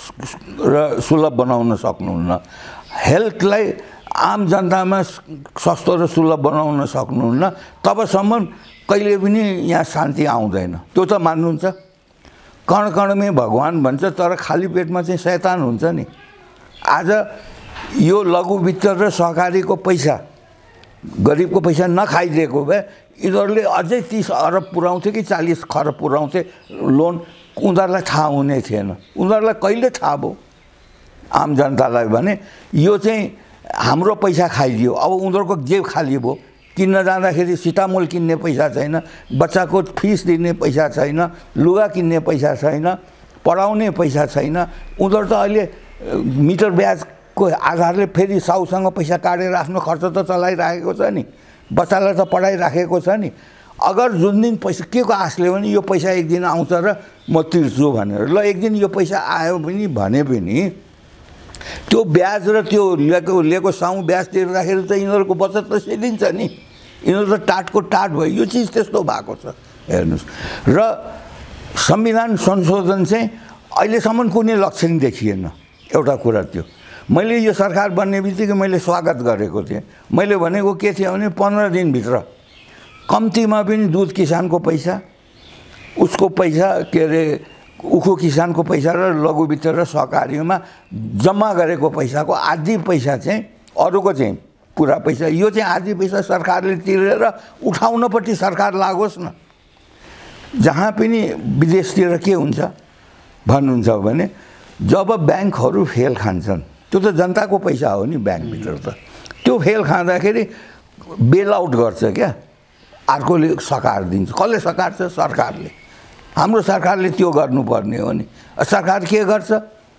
र सुलभ बनाउन सक्नुहुन्न, हेल्थलाई आम जनतामा सस्तो र सुलभ बनाउन सक्नुहुन्न, तबसम्म कहिले पनि यहाँ शान्ति आउँदैन। त्यो त मान्नुहुन्छ? कण कणमै भगवान भन्छ, तर खाली पेटमा चाहिँ शैतान हुन्छ नि। आज यो लघु वित्त र सहकारीको पैसा, गरिबको पैसा नखाइदिएको भए यिनीहरूले अझै 30 अरब पुर्याउँथे कि 40 खरब पुर्याउँथे लोन, उनीहरूलाई थाहा हुने थिएन। उनीहरूलाई कहिले थाहा भयो? आम जनतालाई भने यो चाहिँ हाम्रो पैसा खाइदियो, अब उनीहरूको जेब खाली भयो। किन्न जाँदाखेरि सिटामोल किन्ने पैसा छैन, बच्चाको फिस दिने पैसा छैन, लुगा किन्ने पैसा छैन, पढाउने पैसा छैन। उनीहरू त अहिले मिटर ब्याजको आधारले फेरि साउसँग पैसा काटेर आफ्नो खर्च त चलाइराखेको छ नि, बच्चालाई त पढाइराखेको छ नि। अगर जुन दिन पैसा के को आशले भने यो पैसा एक दिन आउँछ र म तिर्छु भनेर, ल एक दिन यो पैसा आयो पनि भने पनि त्यो ब्याज र त्यो लिएको साउ ब्याज तिर्दाखेरि त यिनीहरूको बचत त सिद्धिन्छ नि। यिनीहरू त टाटको टाट भयो। यो चिज त्यस्तो भएको छ। हेर्नुहोस्, र संविधान संशोधन चाहिँ अहिलेसम्म कुनै लक्षण देखिएन। एउटा कुरा त्यो, मैले यो सरकार बन्ने बित्तिकै मैले स्वागत गरेको थिएँ। मैले भनेको के थियो भने 15 दिनभित्र कम्तीमा पनि दुध किसानको पैसा, उसको पैसा के अरे उखु किसानको पैसा र लघु वित्त र सहकारीमा जम्मा गरेको पैसाको आधी पैसा चाहिँ, अरूको चाहिँ पुरा पैसा, यो चाहिँ आधी पैसा सरकारले तिरेर उठाउनपट्टि सरकार लागोस् न। जहाँ पनि विदेशतिर के हुन्छ भन्नुहुन्छ भने जब ब्याङ्कहरू फेल खान्छन्, त्यो त जनताको पैसा हो नि ब्याङ्कभित्र त, त्यो फेल खाँदाखेरि बेल आउट गर्छ क्या, अर्कोले सकार दिन्छ। कसले सकार्छ? सरकारले। हाम्रो सरकारले त्यो गर्नुपर्ने हो नि। सरकार के गर्छ?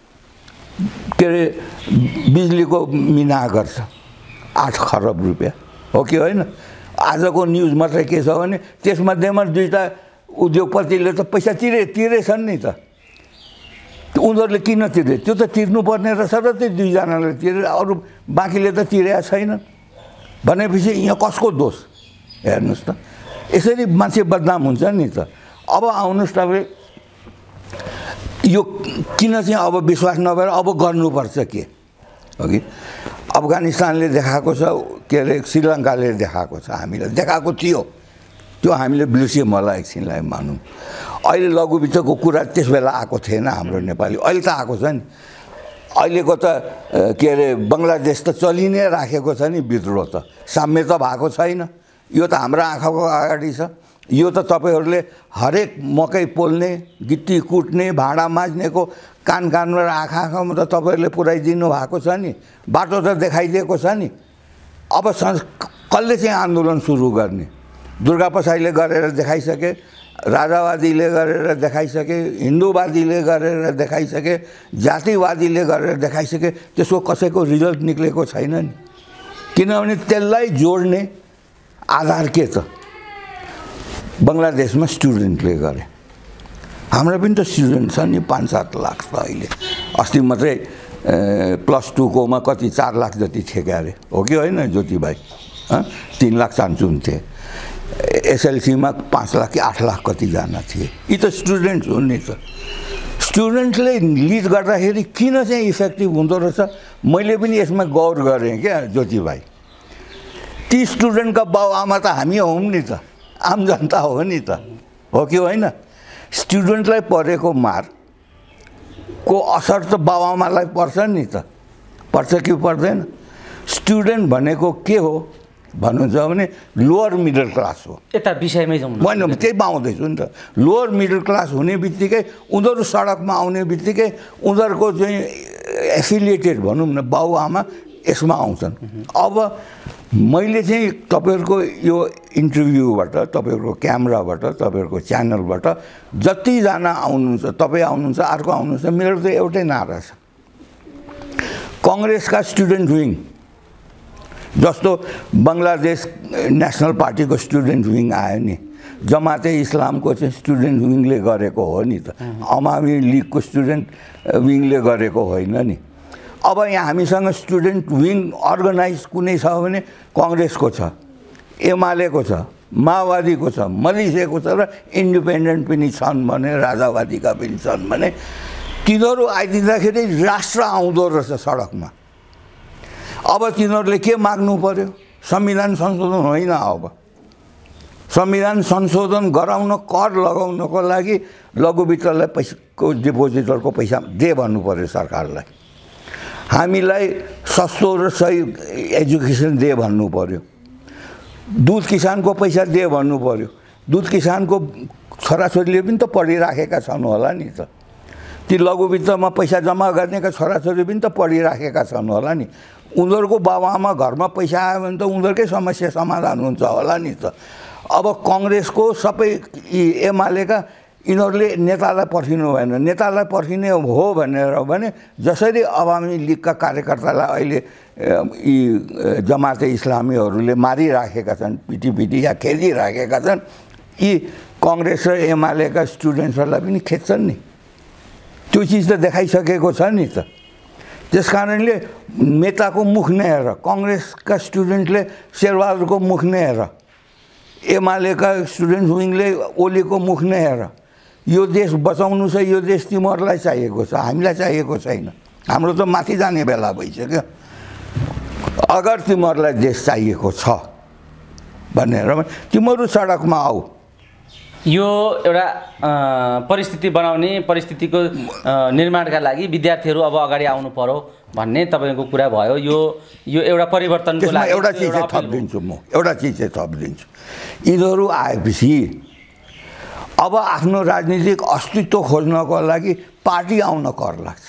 के अरे बिजुलीको मिना गर्छ 8 खरब रुपियाँ, हो कि होइन? आजको न्युज मात्रै के छ भने त्यसमध्येमा 2टा उद्योगपतिले त पैसा तिरेछन् नि त। उनीहरूले किन तिरे? त्यो त तिर्नुपर्ने रहेछ र त्यो 2 जनाले तिरे, अरू बाँकीले त तिरेका छैन भनेपछि यहाँ कसको दोष? हेर्नुहोस् त, यसरी मान्छे बदनाम हुन्छ नि त। अब आउनुहोस् तपाईँ, यो किन चाहिँ अब विश्वास नभएर अब गर्नुपर्छ के हो कि? अफगानिस्तानले देखाएको छ, के अरे श्रीलङ्काले देखाएको छ, हामीलाई देखाएको थियो, त्यो हामीले बिर्स्यौँ होला एकछिनलाई मानौँ। अहिले लघु वित्तको कुरा त्यस बेला आएको थिएन हाम्रो नेपाली, अहिले त आएको छ नि। अहिलेको त के अरे बङ्गलादेश त चलि नै राखेको छ नि विद्रोह, त साम्य त भएको छैन। यो त हाम्रो आँखाको अगाडि छ। यो त तपाईँहरूले हरेक मकै पोल्ने, गिट्टी कुट्ने, भाँडा माझ्नेको कान कानमा र आँखामा त तपाईँहरूले पुऱ्याइदिनु भएको छ नि, बाटो त देखाइदिएको छ नि। अब कसले चाहिँ आन्दोलन सुरु गर्ने? दुर्गा पसाईले गरेर देखाइसके, राजावादीले गरेर देखाइसके, हिन्दूवादीले गरेर देखाइसके, जातिवादीले गरेर देखाइसके, त्यसको कसैको रिजल्ट निक्लेको छैन नि। किनभने त्यसलाई जोड्ने आधार के छ? बङ्गलादेशमा स्टुडेन्टले गरे। हाम्रो पनि त स्टुडेन्ट छ नि 5-7 लाख त अहिले। अस्ति मात्रै +2 कोमा कति 4 लाख जति थियो क्यारे, हो कि होइन ज्योति भाइ? 3 लाख चान्चुन्थे। एसएलसीमा 5 लाख कि 8 लाख कतिजना थिए। यी त स्टुडेन्ट हुन् नि त। स्टुडेन्टले लिड गर्दाखेरि किन चाहिँ इफेक्टिभ हुँदो रहेछ मैले पनि यसमा गौर गरेँ क्या ज्योति भाइ। ती स्टुडेन्टका बाबुआमा त हामी हौँ नि त, आम जनता हो नि त, हो कि होइन? स्टुडेन्टलाई परेको मारको असर त बाबुआमालाई पर्छ नि त, पर्छ कि पर्दैन? स्टुडेन्ट भनेको के हो भन्नुहुन्छ भने लोअर मिडल क्लास हो। यता विषयमै जाउँ न। मैले त्यही पाउँदैछु नि त। लोअर मिडल क्लास हुने बित्तिकै उनीहरू सडकमा आउने बित्तिकै उनीहरूको चाहिँ एफिलिएटेड भनौँ न बाबुआमा यसमा आउँछन्। अब मैले चाहिँ तपाईँहरूको यो इन्टरभ्यूबाट, तपाईँहरूको क्यामेराबाट, तपाईँहरूको च्यानलबाट जतिजना आउनुहुन्छ, तपाईँ आउनुहुन्छ, अर्को आउनुहुन्छ, मेरो त एउटै नारा छ, कङ्ग्रेसका स्टुडेन्ट विङ जस्तो बङ्गलादेश नेसनल पार्टीको स्टुडेन्ट विङ आयो नि, जमाते इस्लामको चाहिँ स्टुडेन्ट विङले गरेको हो नि त, अवामी लिगको स्टुडेन्ट विङले गरेको होइन नि। अब यहाँ हामीसँग स्टुडेन्ट विङ अर्गनाइज कुनै छ भने कङ्ग्रेसको छ, एमालेको छ, माओवादीको छ, मधेसीको छ र इन्डिपेन्डेन्ट पनि छन् भने, राजावादीका पनि छन् भने तिनीहरू आइदिँदाखेरि राष्ट्र आउँदो रहेछ सडकमा। अब तिनीहरूले के माग्नु पर्यो? संविधान संशोधन होइन, अब संविधान संशोधन गराउन कर लगाउनको लागि लघुवित्तलाई पैसाको डिपोजिटरको पैसा दे भन्नु पर्यो सरकारलाई। हामीलाई सस्तो र सही एजुकेसन दे भन्नु पर्यो। दुध किसानको पैसा दे भन्नु पर्यो। दुध किसानको छोराछोरीले पनि त पढिराखेका छन् होला नि त। ती लघुवित्तमा पैसा जम्मा गर्नेका छोराछोरी पनि त पढिराखेका छन् होला नि। उनीहरूको बाबुआमा घरमा पैसा आयो भने त उनीहरूकै समस्या समाधान हुन्छ होला नि त। अब कङ्ग्रेसको सबै एमालेका यिनीहरूले नेतालाई पर्खिनु भएन। नेतालाई पर्खिने हो भने जसरी अवामी लिगका कार्यकर्तालाई अहिले यी जमाते इस्लामीहरूले मारिराखेका छन्, पिटी या खेदिराखेका छन्, यी कङ्ग्रेस र एमालेका स्टुडेन्ट्सहरूलाई पनि खेद्छन् नि। त्यो चिज त देखाइसकेको छ नि त। त्यस कारणले नेताको मुख नहेर, कङ्ग्रेसका स्टुडेन्टले शेरबहादुरको मुख नहेर, एमालेका स्टुडेन्ट विङले ओलीको मुख नहेर, यो देश बचाउनु छ, यो देश तिमीहरूलाई चाहिएको छ, हामीलाई चाहिएको छैन, हाम्रो त माथि जाने बेला भइसक्यो। अगर तिमीहरूलाई देश चाहिएको छ भनेर तिमीहरू सडकमा आऊ। यो एउटा परिस्थिति बनाउने, परिस्थितिको निर्माणका लागि विद्यार्थीहरू अब अगाडि आउनु पर्यो भन्ने तपाईँको कुरा भयो। यो एउटा परिवर्तनको लागि एउटा चिज चाहिँ थपिदिन्छु म, एउटा चिज चाहिँ थपिदिन्छु। यिनीहरू आएपछि अब आफ्नो राजनीतिक अस्तित्व खोज्नको लागि पार्टी आउन कर लाग्छ।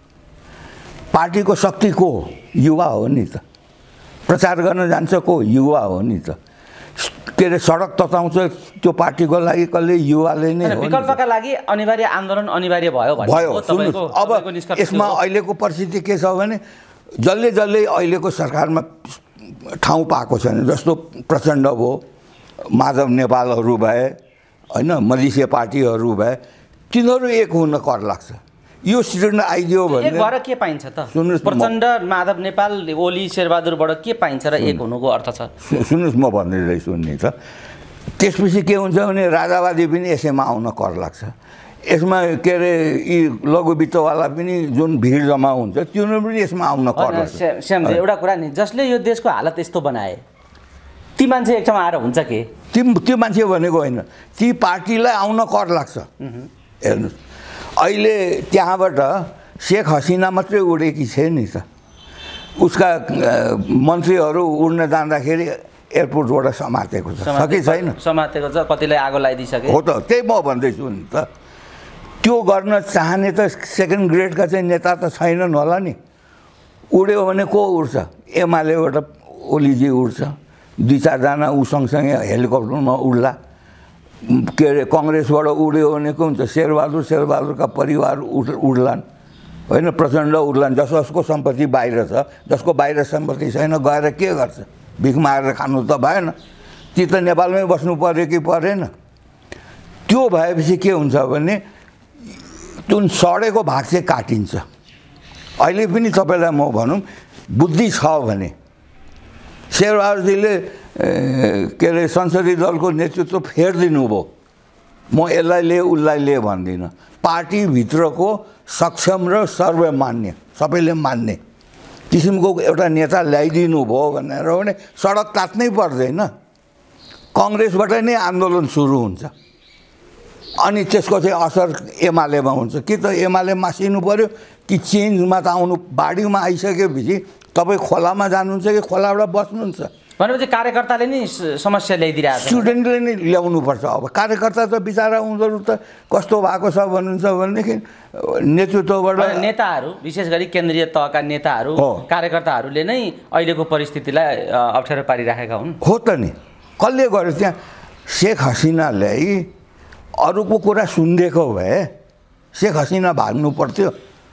पार्टीको शक्ति को हो? युवा हो नि त। प्रचार गर्न जान्छ को? युवा हो नि त। के अरे सडक तताउँछ त्यो पार्टीको लागि कसले? युवाले नै हो। विकल्पका लागि अनिवार्य आन्दोलन अनिवार्य भयो। अब यसमा अहिलेको परिस्थिति के छ भने जसले अहिलेको सरकारमा ठाउँ पाएको छैन, जस्तो प्रचण्ड भयो, माधव नेपालहरू भए, होइन, मधेसी पार्टीहरू भए, तिनीहरू एक हुन कर लाग्छ। यो स्टुडेन्ट आइदियो भने एक भएर के पाइन्छ त? प्रचण्ड, माधव नेपाल, ओली, शेरबहादुरबाट के पाइन्छ र एक हुनुको अर्थ छ? सुन्नुहोस्, म भनिदिँदैछु नि त। त्यसपछि के हुन्छ भने राजावादी पनि यसैमा आउन कर लाग्छ। यसमा के अरे यी लघुवित्तवाला पनि जुन भिड जम्मा हुन्छ तिनीहरू पनि यसमा आउन कर लाग्छ। श्यामजी, एउटा कुरा नि, जसले यो देशको हालत यस्तो बनाए ती मान्छे एक ठाउँमा आएर हुन्छ के? त्यो मान्छे भनेको होइन, ती पार्टीलाई आउन कर लाग्छ। हेर्नुहोस्, अहिले त्यहाँबाट शेख हसिना मात्रै उडेकी छ नि त। उसका मन्त्रीहरू उड्न जाँदाखेरि एयरपोर्टबाट समातेको छ कि छैन? समातेको छ, कतिलाई आगो लगाइदिइसके। हो त, त्यही म भन्दैछु नि त। त्यो गर्न चाहने त सेकेन्ड ग्रेडका चाहिँ नेता त छैनन् होला नि। उड्यो भने को उड्छ? एमालेबाट ओलीजी उड्छ, 2-4जना ऊ सँगसँगै हेलिकप्टरमा उड्ला। के अरे कङ्ग्रेसबाट उड्यो भने को हुन्छ? शेरबहादुरका परिवार उड्लान्, होइन, प्रचण्ड उड्लान्। जसको सम्पत्ति बाहिर छ, जसको बाहिर सम्पत्ति छैन गएर के गर्छ? भिख मागेर खानु त भएन। ती त नेपालमै बस्नु पर्यो कि परेन? त्यो भएपछि के हुन्छ भने जुन सडेको भाग चाहिँ काटिन्छ। अहिले पनि तपाईँलाई म भनौँ बुद्धि छ भने शेरबहादुरजीले के अरे संसदीय दलको नेतृत्व फेरिदिनु भयो। म यसलाई ले उसलाई ले भन्दिनँ। पार्टीभित्रको सक्षम र सर्वमान्य सबैले मान्ने किसिमको एउटा नेता ल्याइदिनु भयो भनेर भने सडक तात्नै पर्दैन। कङ्ग्रेसबाट नै आन्दोलन सुरु हुन्छ अनि त्यसको चाहिँ असर एमालेमा हुन्छ। कि त एमाले मासिनु पर्यो कि चेन्जमा त आउनु बाढीमा आइसकेपछि तपाईँ खोलामा जानुहुन्छ कि खोलाबाट बस्नुहुन्छ भनेपछि कार्यकर्ताले नै समस्या ल्याइदिरहेको छ। स्टुडेन्टले नै ल्याउनुपर्छ। अब कार्यकर्ता त बिचरा उनीहरू त कस्तो भएको छ भन्नुहुन्छ भनेदेखि नेतृत्वबाट नेताहरू विशेष गरी केन्द्रीय तहका नेताहरू कार्यकर्ताहरूले नै अहिलेको परिस्थितिलाई अप्ठ्यारो पारिराखेका हुन्। हो त नि कसले गर्यो त्यहाँ शेख हसिनाले अरूको कुरा सुनिदिएको भए शेख हसिना भाग्नु पर्थ्यो।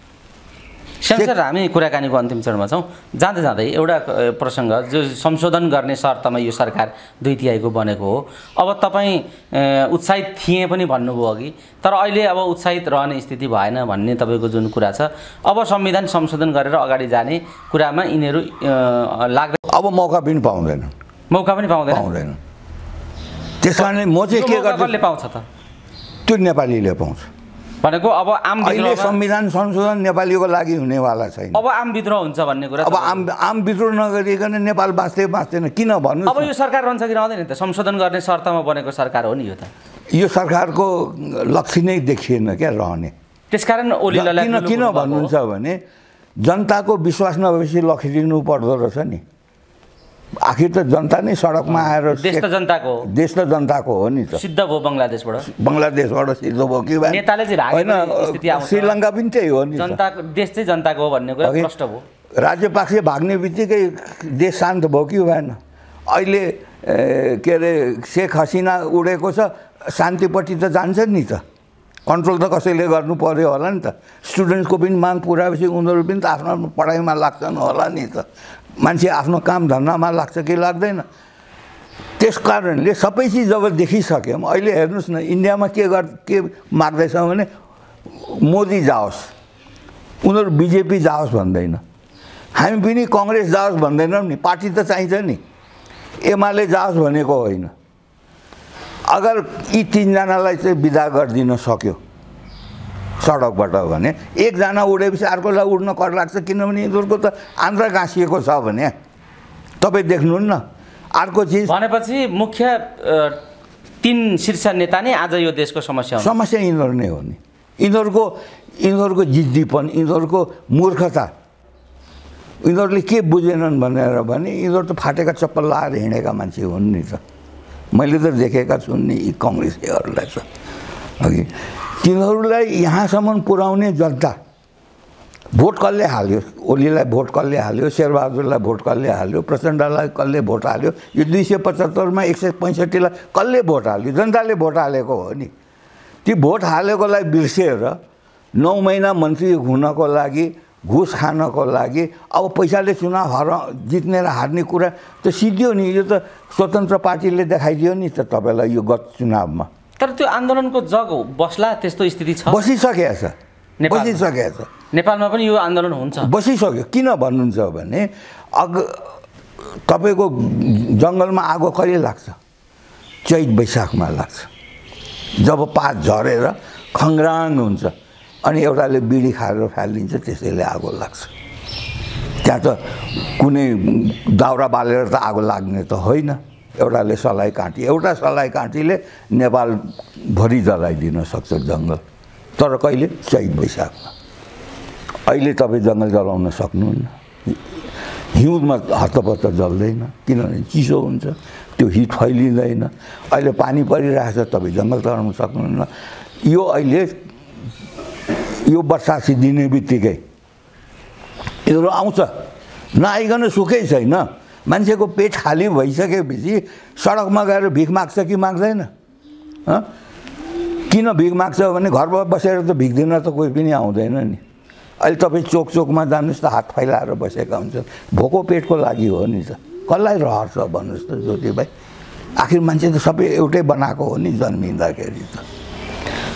सर हामी कुराकानीको अन्तिम चरणमा छौँ। जाँदै जाँदै एउटा प्रसङ्ग जो संशोधन गर्ने शर्तमा यो सरकार 2/3 बनेको हो। अब तपाईँ उत्साहित थिए पनि भन्नुभयो अघि, तर अहिले अब उत्साहित रहने स्थिति भएन भन्ने तपाईँको जुन कुरा छ। अब संविधान संशोधन गरेर अगाडि जाने कुरामा यिनीहरू लाग्दैन। अब मौका पनि पाउँदैन। मौका पनि पाउँदैन। त्यस कारणले म चाहिँ के गर्छु, कसले पाउँछ त? त्यो नेपालीले पाउँछ भनेको अब आम अहिले संविधान संशोधन नेपालीको लागि हुनेवाला छैन। अब आम विद्रोह हुन्छ भन्ने कुरा। अब आम विद्रोह नगरिकन नेपाल बाँच्दैन किन भन्नु। अब यो सरकार रहन्छ कि रहँदैन त? संशोधन गर्ने शर्तमा बनेको सरकार हो नि यो त। यो सरकारको लक्ष्य नै देखिएन क्या रहने। त्यसकारण ओलीलाई किन भन्नुहुन्छ भने जनताको विश्वास नभएपछि लखिदिनु पर्दो रहेछ नि। आखिर त जनता नै सडकमा आएर देश त जनताको हो नि त। सिद्ध भयो बङ्गलादेशबाट सिद्ध भयो कि नेताले चाहिँ होइन। श्रीलङ्का पनि त्यही हो नि। जनताको देश चाहिँ जनताको हो भन्ने कुरा प्रष्ट भयो। राज्यपक्ष भाग्ने बित्तिकै देश शान्त भयो कि भएन। अहिले के अरे शेख हसिना उडेको छ शान्तिपट्टि त जान्छ नि त। कन्ट्रोल त कसैले गर्नु पर्यो होला नि त। स्टुडेन्ट्सको पनि माग पुऱ्याएपछि उनीहरू पनि त आफ्नो पढाइमा लाग्छन् होला नि त। मान्छे आफ्नो काम धन्दामा लाग्छ कि लाग्दैन। त्यस कारणले सबै चिज जब देखिसक्यौँ अहिले हेर्नुहोस् न इन्डियामा के माग्दैछ भने मोदी जाओस्, उनीहरू बिजेपी जाओस् भन्दैन। हामी पनि कङ्ग्रेस जाओस् भन्दैनौँ नि। पार्टी त चाहिन्छ नि। एमाले जाओस् भनेको होइन। अगर यी तीनजनालाई चाहिँ विदा गरिदिन सक्यो सडकबाट भने एकजना उडेपछि अर्कोलाई उड्न कर लाग्छ। किनभने यिनीहरूको त आन्द्रा गाँसिएको छ भने तपाईँ देख्नुहुन्न। अर्को चिज भनेपछि मुख्य 3 शीर्ष नेता नै आज यो देशको समस्या यिनीहरू नै हो नि। यिनीहरूको जिद्दीपन, यिनीहरूको मूर्खता, यिनीहरूले के बुझेनन् भनेर भने यिनीहरू त फाटेका चप्पल लाएर हिँडेका मान्छे हुन् नि त। मैले त देखेका छु नि यी कङ्ग्रेसीहरूलाई त। अघि तिनीहरूलाई यहाँसम्म पुर्याउने जनता भोट कसले हाल्यो? ओलीलाई भोट कसले हाल्यो? शेरबहादुरलाई भोट कसले हाल्यो? प्रचण्डलाई कसले भोट हाल्यो? यो 275मा 165लाई कसले भोट हाल्यो? जनताले भोट हालेको हो नि। ती भोट हालेकोलाई बिर्सेर 9 महिना मन्त्री हुनको लागि, घुस खानको लागि अब पैसाले चुनाव जित्ने र हार्ने कुरा त सिद्धियो नि। यो त स्वतन्त्र पार्टीले देखाइदियो नि त तपाईँलाई यो गत चुनावमा। तर त्यो आन्दोलनको जग बस्ला त्यस्तो स्थिति छ? बसिसकेको छ। नेपालमा पनि यो आन्दोलन हुन्छ, बसिसक्यो। किन भन्नुहुन्छ भने तपाईँको जङ्गलमा आगो कहिले लाग्छ? चैत वैशाखमा लाग्छ, जब पात झरेर खङ्ग्राङ हुन्छ अनि एउटाले बिडी खाएर फालिदिन्छ, त्यसैले आगो लाग्छ। त्यहाँ त कुनै दाउरा बालेर त आगो लाग्ने त होइन। एउटाले सलाई काँटी, एउटा सलाई काँटीले नेपालभरि जलाइदिन सक्छ जङ्गल। तर कहिले? चैत वैशाखमा। अहिले तपाईँ जङ्गल जलाउन सक्नुहुन्न। हिउँदमा हत्तपत्त जल्दैन किनभने चिसो हुन्छ, त्यो हिट फैलिँदैन। अहिले पानी परिरहेछ, तपाईँ जङ्गल जलाउन सक्नुहुन्न। यो अहिले यो वर्षा सिद्धिने बित्तिकै यिनीहरू आउँछ, नआइकन सुकै छैन। मान्छेको पेट खाली भइसकेपछि सडकमा गएर भिख माग्छ कि माग्दैन? किन भिख माग्छ भने घरमा बसेर त भिख दिन त कोही पनि आउँदैन नि। अहिले तपाईँ चोकमा जानुहोस् त हात फैलाएर बसेका हुन्छन्। भोको पेटको लागि हो नि त। कसलाई रहर छ भन्नुहोस् त ज्योति भाइ? आखिर मान्छे त सबै एउटै बनाएको हो नि जन्मिँदाखेरि त।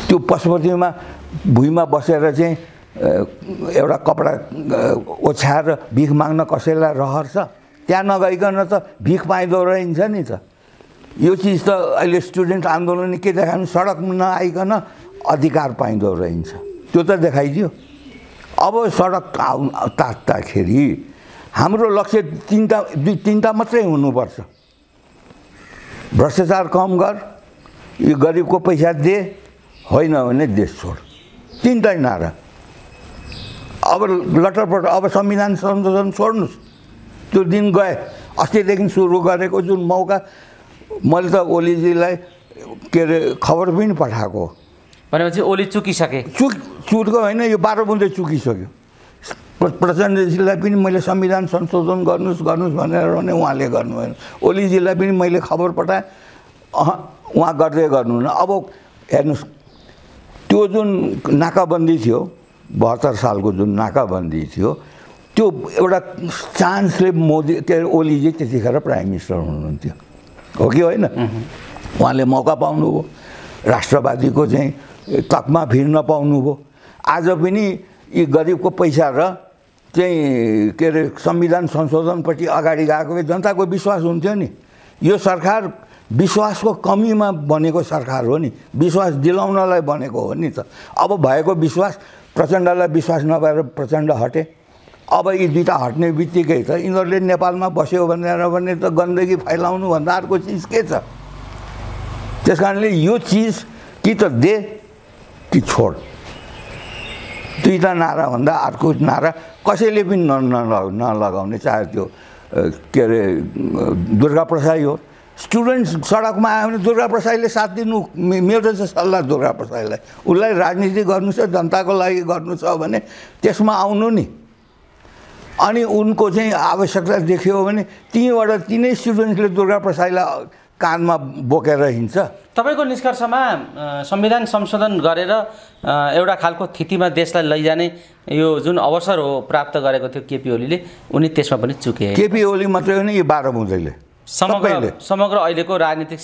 त्यो पशुपतिमा भुइँमा बसेर चाहिँ एउटा कपडा ओछ्याएर भिख माग्न कसैलाई रहर छ? त्यहाँ नगइकन त भिख पाइँदो रहन्छ नि त। यो चिज त अहिले स्टुडेन्ट आन्दोलन के देखाउनु, सडक नआइकन अधिकार पाइँदो रहन्छ, त्यो त देखाइदियो। अब सडक तात्दाखेरि हाम्रो लक्ष्य तीनटा मात्रै हुनुपर्छ। भ्रष्टाचार कम गर, यो गरिबको पैसा दे, होइन भने देश छोड, तीनटै नारा। अब लटरपट, अब संविधान संशोधन छोड्नुहोस्, त्यो दिन गए। अस्तिदेखि सुरु गरेको जुन मौका, मैले त ओलीजीलाई के अरे खबर पनि पठाएको। भनेपछि ओली चुकिसके? चुकेको होइन, यो 12 बुँदै चुकिसक्यो। प्रचण्डजीलाई पनि मैले संविधान संशोधन गर्नुहोस् भनेर भने उहाँले गर्नु भएन। ओलीजीलाई पनि मैले खबर पठाएँ, उहाँ गर्दै गर्नुहुन्न। अब हेर्नुहोस्, त्यो जुन नाकाबन्दी थियो 72 सालको जुन नाकाबन्दी थियो, त्यो एउटा चान्सले मोदी के अरे ओलीजी त्यतिखेर प्राइम मिनिस्टर हुनुहुन्थ्यो, हो कि होइन? उहाँले मौका पाउनुभयो, राष्ट्रवादीको चाहिँ तकमा फिर्न पाउनुभयो। आज पनि यी गरिबको पैसा र चाहिँ के अरे संविधान संशोधनपट्टि अगाडि गएको भए जनताको विश्वास हुन्थ्यो नि। यो सरकार विश्वासको कमीमा बनेको सरकार हो नि, विश्वास दिलाउनलाई बनेको हो नि त। अब भएको विश्वास, प्रचण्डलाई विश्वास नभएर प्रचण्ड हटे। अब यी दुईटा हट्ने बित्तिकै त यिनीहरूले नेपालमा बस्यो भने त गन्दगी फैलाउनु भन्दा अर्को चिज के छ? त्यस कारणले यो चिज कि त दे कि छोड, दुईटा नारा भन्दा अर्को नारा कसैले पनि नलगाउने। चाहे त्यो के अरे दुर्गा प्रसाई हो, स्टुडेन्ट्स सडकमा आयो भने दुर्गा प्रसाईले साथ दिनु, मेरो चाहिँ सल्लाह दुर्गा प्रसाईलाई, उसलाई राजनीति गर्नु छ, जनताको लागि गर्नु छ भने त्यसमा आउनु नि। अनि उनको चाहिँ आवश्यकता देखियो भने तिनै स्टुडेन्ट्सले दुर्गा प्रसाईलाई कानमा बोकेर हिँड्छ। तपाईँको निष्कर्षमा संविधान संशोधन गरेर एउटा खालको स्थितिमा देशलाई लैजाने यो जुन अवसर हो प्राप्त गरेको थियो केपी ओलीले, उनी त्यसमा पनि चुके? केपी ओली मात्रै होइन, यो 12 बुँदैले समग्र अहिलेको राजनीतिक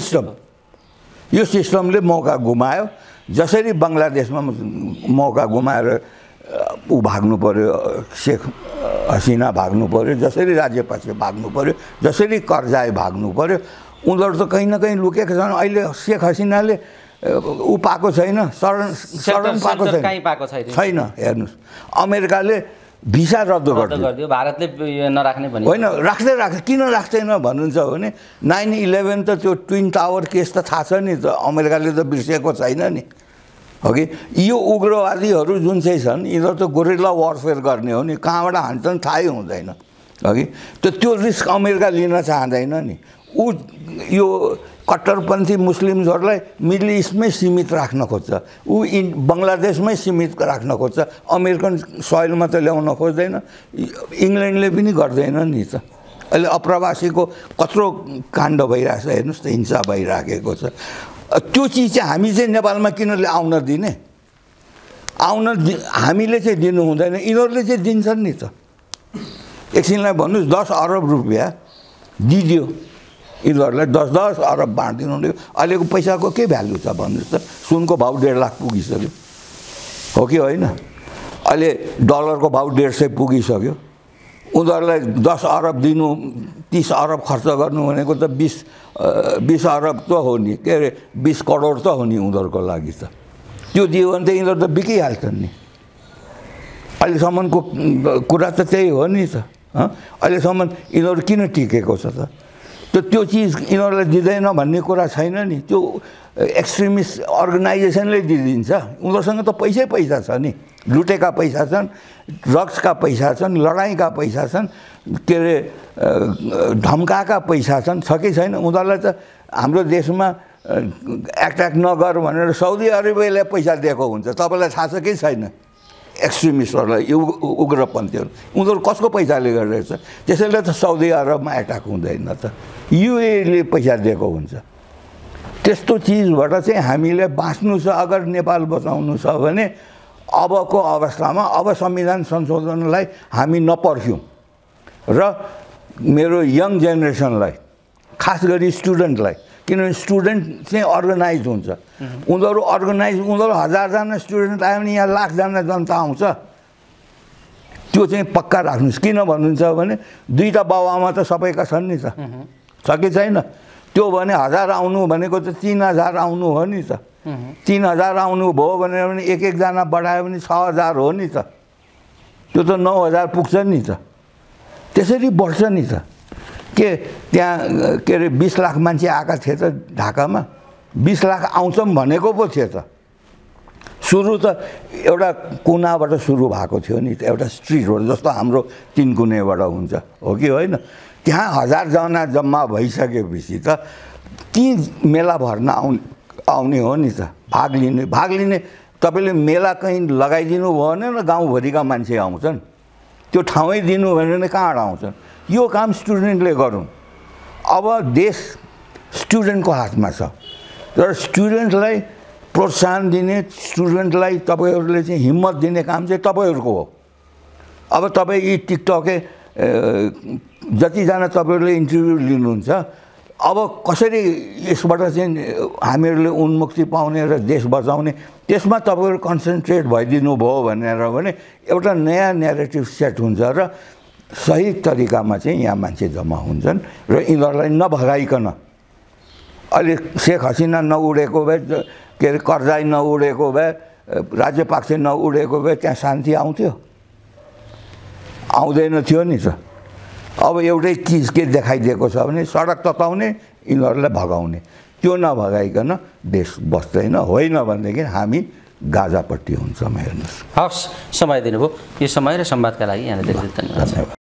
यो सिस्टमले मौका गुमायो। जसरी बङ्गलादेशमा मौका गुमाएर ऊ भाग्नु पर्यो, शेख हसिना भाग्नु पर्यो, जसरी राजेपक्षे भाग्नु पर्यो, जसरी करजाई भाग्नु पर्यो, उनीहरू त कहीँ न कहीँ लुकेका छन्। अहिले शेख हसिनाले ऊ पाएको छैन, शरण पाएको छैन। हेर्नुहोस्, अमेरिकाले भिसा रद्द गरिदियो, भारतले नराख्ने भने होइन, राख्दै किन राख्दैन भन्नुहुन्छ भने 9/11 त त्यो ट्विन टावर केस त थाहा छ नि त, अमेरिकाले त बिर्सेको छैन नि, हो कि? यो उग्रवादीहरू जुन चाहिँ छन्, यिनीहरू त गोरिल्ला वारफेयर गर्ने हो नि, कहाँबाट हान्छन् थाहै हुँदैन, हो कि? त्यो रिस्क अमेरिका लिन चाहँदैन नि। ऊ यो कट्टरपन्थी मुस्लिम्सहरूलाई मिडल इस्टमै सीमित राख्न खोज्छ, ऊ बङ्गलादेशमै सीमित राख्न खोज्छ, अमेरिकन सोइलमा त ल्याउन खोज्दैन। इङ्ल्यान्डले पनि गर्दैन नि त। अहिले अप्रवासीको कत्रो काण्ड भइरहेको छ, हेर्नुहोस् त, हिंसा भइराखेको छ। त्यो चिज चाहिँ हामी चाहिँ नेपालमा किन आउन दिने? हामीले चाहिँ दिनु हुँदैन, यिनीहरूले चाहिँ दिन्छन् नि त। एकछिनलाई भन्नुहोस् 10 अरब रुपियाँ दिदियो यिनीहरूलाई, 10 अरब बाँडिदिनु हुँदै, अहिलेको पैसाको के भ्यालु छ भन्नुहोस् त? सुनको भाउ 1.5 लाख पुगिसक्यो, हो कि होइन? अहिले डलरको भाउ 150 पुगिसक्यो। उनीहरूलाई 10 अरब दिनु, 30 अरब खर्च गर्नु भनेको त 20 अरब त हो नि, के अरे 20 करोड त हो नि उनीहरूको लागि त। त्यो दियो भने त यिनीहरू त बिकिहाल्छन् नि। अहिलेसम्मको कुरा त त्यही हो नि त। अहिलेसम्म यिनीहरू किन टिकेको छ त? त्यो चिज यिनीहरूलाई दिँदैन भन्ने कुरा छैन नि। त्यो एक्सट्रिमिस्ट अर्गनाइजेसनले दिइदिन्छ। उनीहरूसँग त पैसा छ नि, लुटेका पैसा छन्, ड्रग्सका पैसा छन्, लडाइँका पैसा छन्, के अरे धम्काएका पैसा छन्, छ कि छैन? उनीहरूलाई त हाम्रो देशमा एट्याक नगर भनेर साउदी अरेबियाले पैसा दिएको हुन्छ, तपाईँलाई थाहा छ कि छैन? एक्सट्रिमिस्टहरूलाई, उग्रपन्थीहरू, उनीहरू कसको पैसाले गरिरहेछ? त्यसैले त साउदी अरबमा एट्याक हुँदैन त, युएले पैसा दिएको हुन्छ। त्यस्तो चिजबाट चाहिँ हामीले बाँच्नु छ, अगर नेपाल बचाउनु छ भने अबको अवस्थामा अब संविधान संशोधनलाई हामी नपर्ख्यौँ र मेरो यङ जेनेरेसनलाई, खास गरी स्टुडेन्टलाई, किनभने स्टुडेन्ट चाहिँ अर्गनाइज हुन्छ उनीहरू 1000जना स्टुडेन्ट आयो भने यहाँ लाखजना जनता आउँछ त्यो चाहिँ पक्का राख्नुहोस् किन भन्नुहुन्छ भने दुईटा बाबुआमा त सबैका छन् नि त छ कि छैन त्यो भने 1000 आउनु भनेको त 3000 आउनु हो नि त 3000 आउनु भयो भने एक-एकजना बढायो भने 6000 हो नि त त्यो त 9000 पुग्छ नि त त्यसरी बढ्छ नि त के त्यहाँ के अरे 20 लाख मान्छे आएका थिए त ढाकामा 20 लाख आउँछौँ भनेको पो थियो त सुरु त एउटा कुनाबाट सुरु भएको थियो नि त एउटा स्ट्रिटबाट जस्तो हाम्रो 3 कुनेबाट हुन्छ हो कि होइन त्यहाँ 1000 जना जम्मा भइसकेपछि त ती मेला भर्न आउने हो नि त भाग लिने तपाईले मेला कहीँ लगाइदिनु भएन न गाउँभरिका मान्छे आउँछन् त्यो ठाउँै दिनु भने कहाँ आउँछन् यो काम स्टुडेन्टले गरौँ अब देश स्टुडेन्टको हातमा छ तर स्टुडेन्टलाई प्रोत्साहन दिने स्टुडेन्टलाई तपाईहरुले चाहिँ हिम्मत दिने काम चाहिँ तपाईहरुको हो अब तपाई यी टिकटके जतिजना तपाईहरुले इन्टरभ्यु लिनुहुन्छ अब कसरी यसबाट चाहिँ हामीहरुले उन्मुक्ति पाउने र देश बचाउने त्यसमा तपाईहरु कन्सन्ट्रेट भइदिनु भयो भनेर भने एउटा नयाँ न्यारेटिभ सेट हुन्छ र सही तरिकामा चाहिँ यहाँ मान्छे जम्मा हुन्छन् र यिनीहरूलाई नभगाइकन अहिले शेख हसिना नउडेको भए के अरे कर्जाई नउडेको भए राज्यपक्ष नउडेको भए त्यहाँ शान्ति आउँथ्यो आउँदैन थियो नि त अब एउटै चीज के देखाइदिएको छ भने सडक तताउने यिनीहरूलाई भगाउने त्यो नभगाइकन देश बस्दैन होइन भनेदेखि हामी गाजापट्टि हुन्छौँ हेर्नुहोस् हवस् समय दिनुभयो यो समय र संवादका लागि यहाँलाई धेरै धेरै धन्यवाद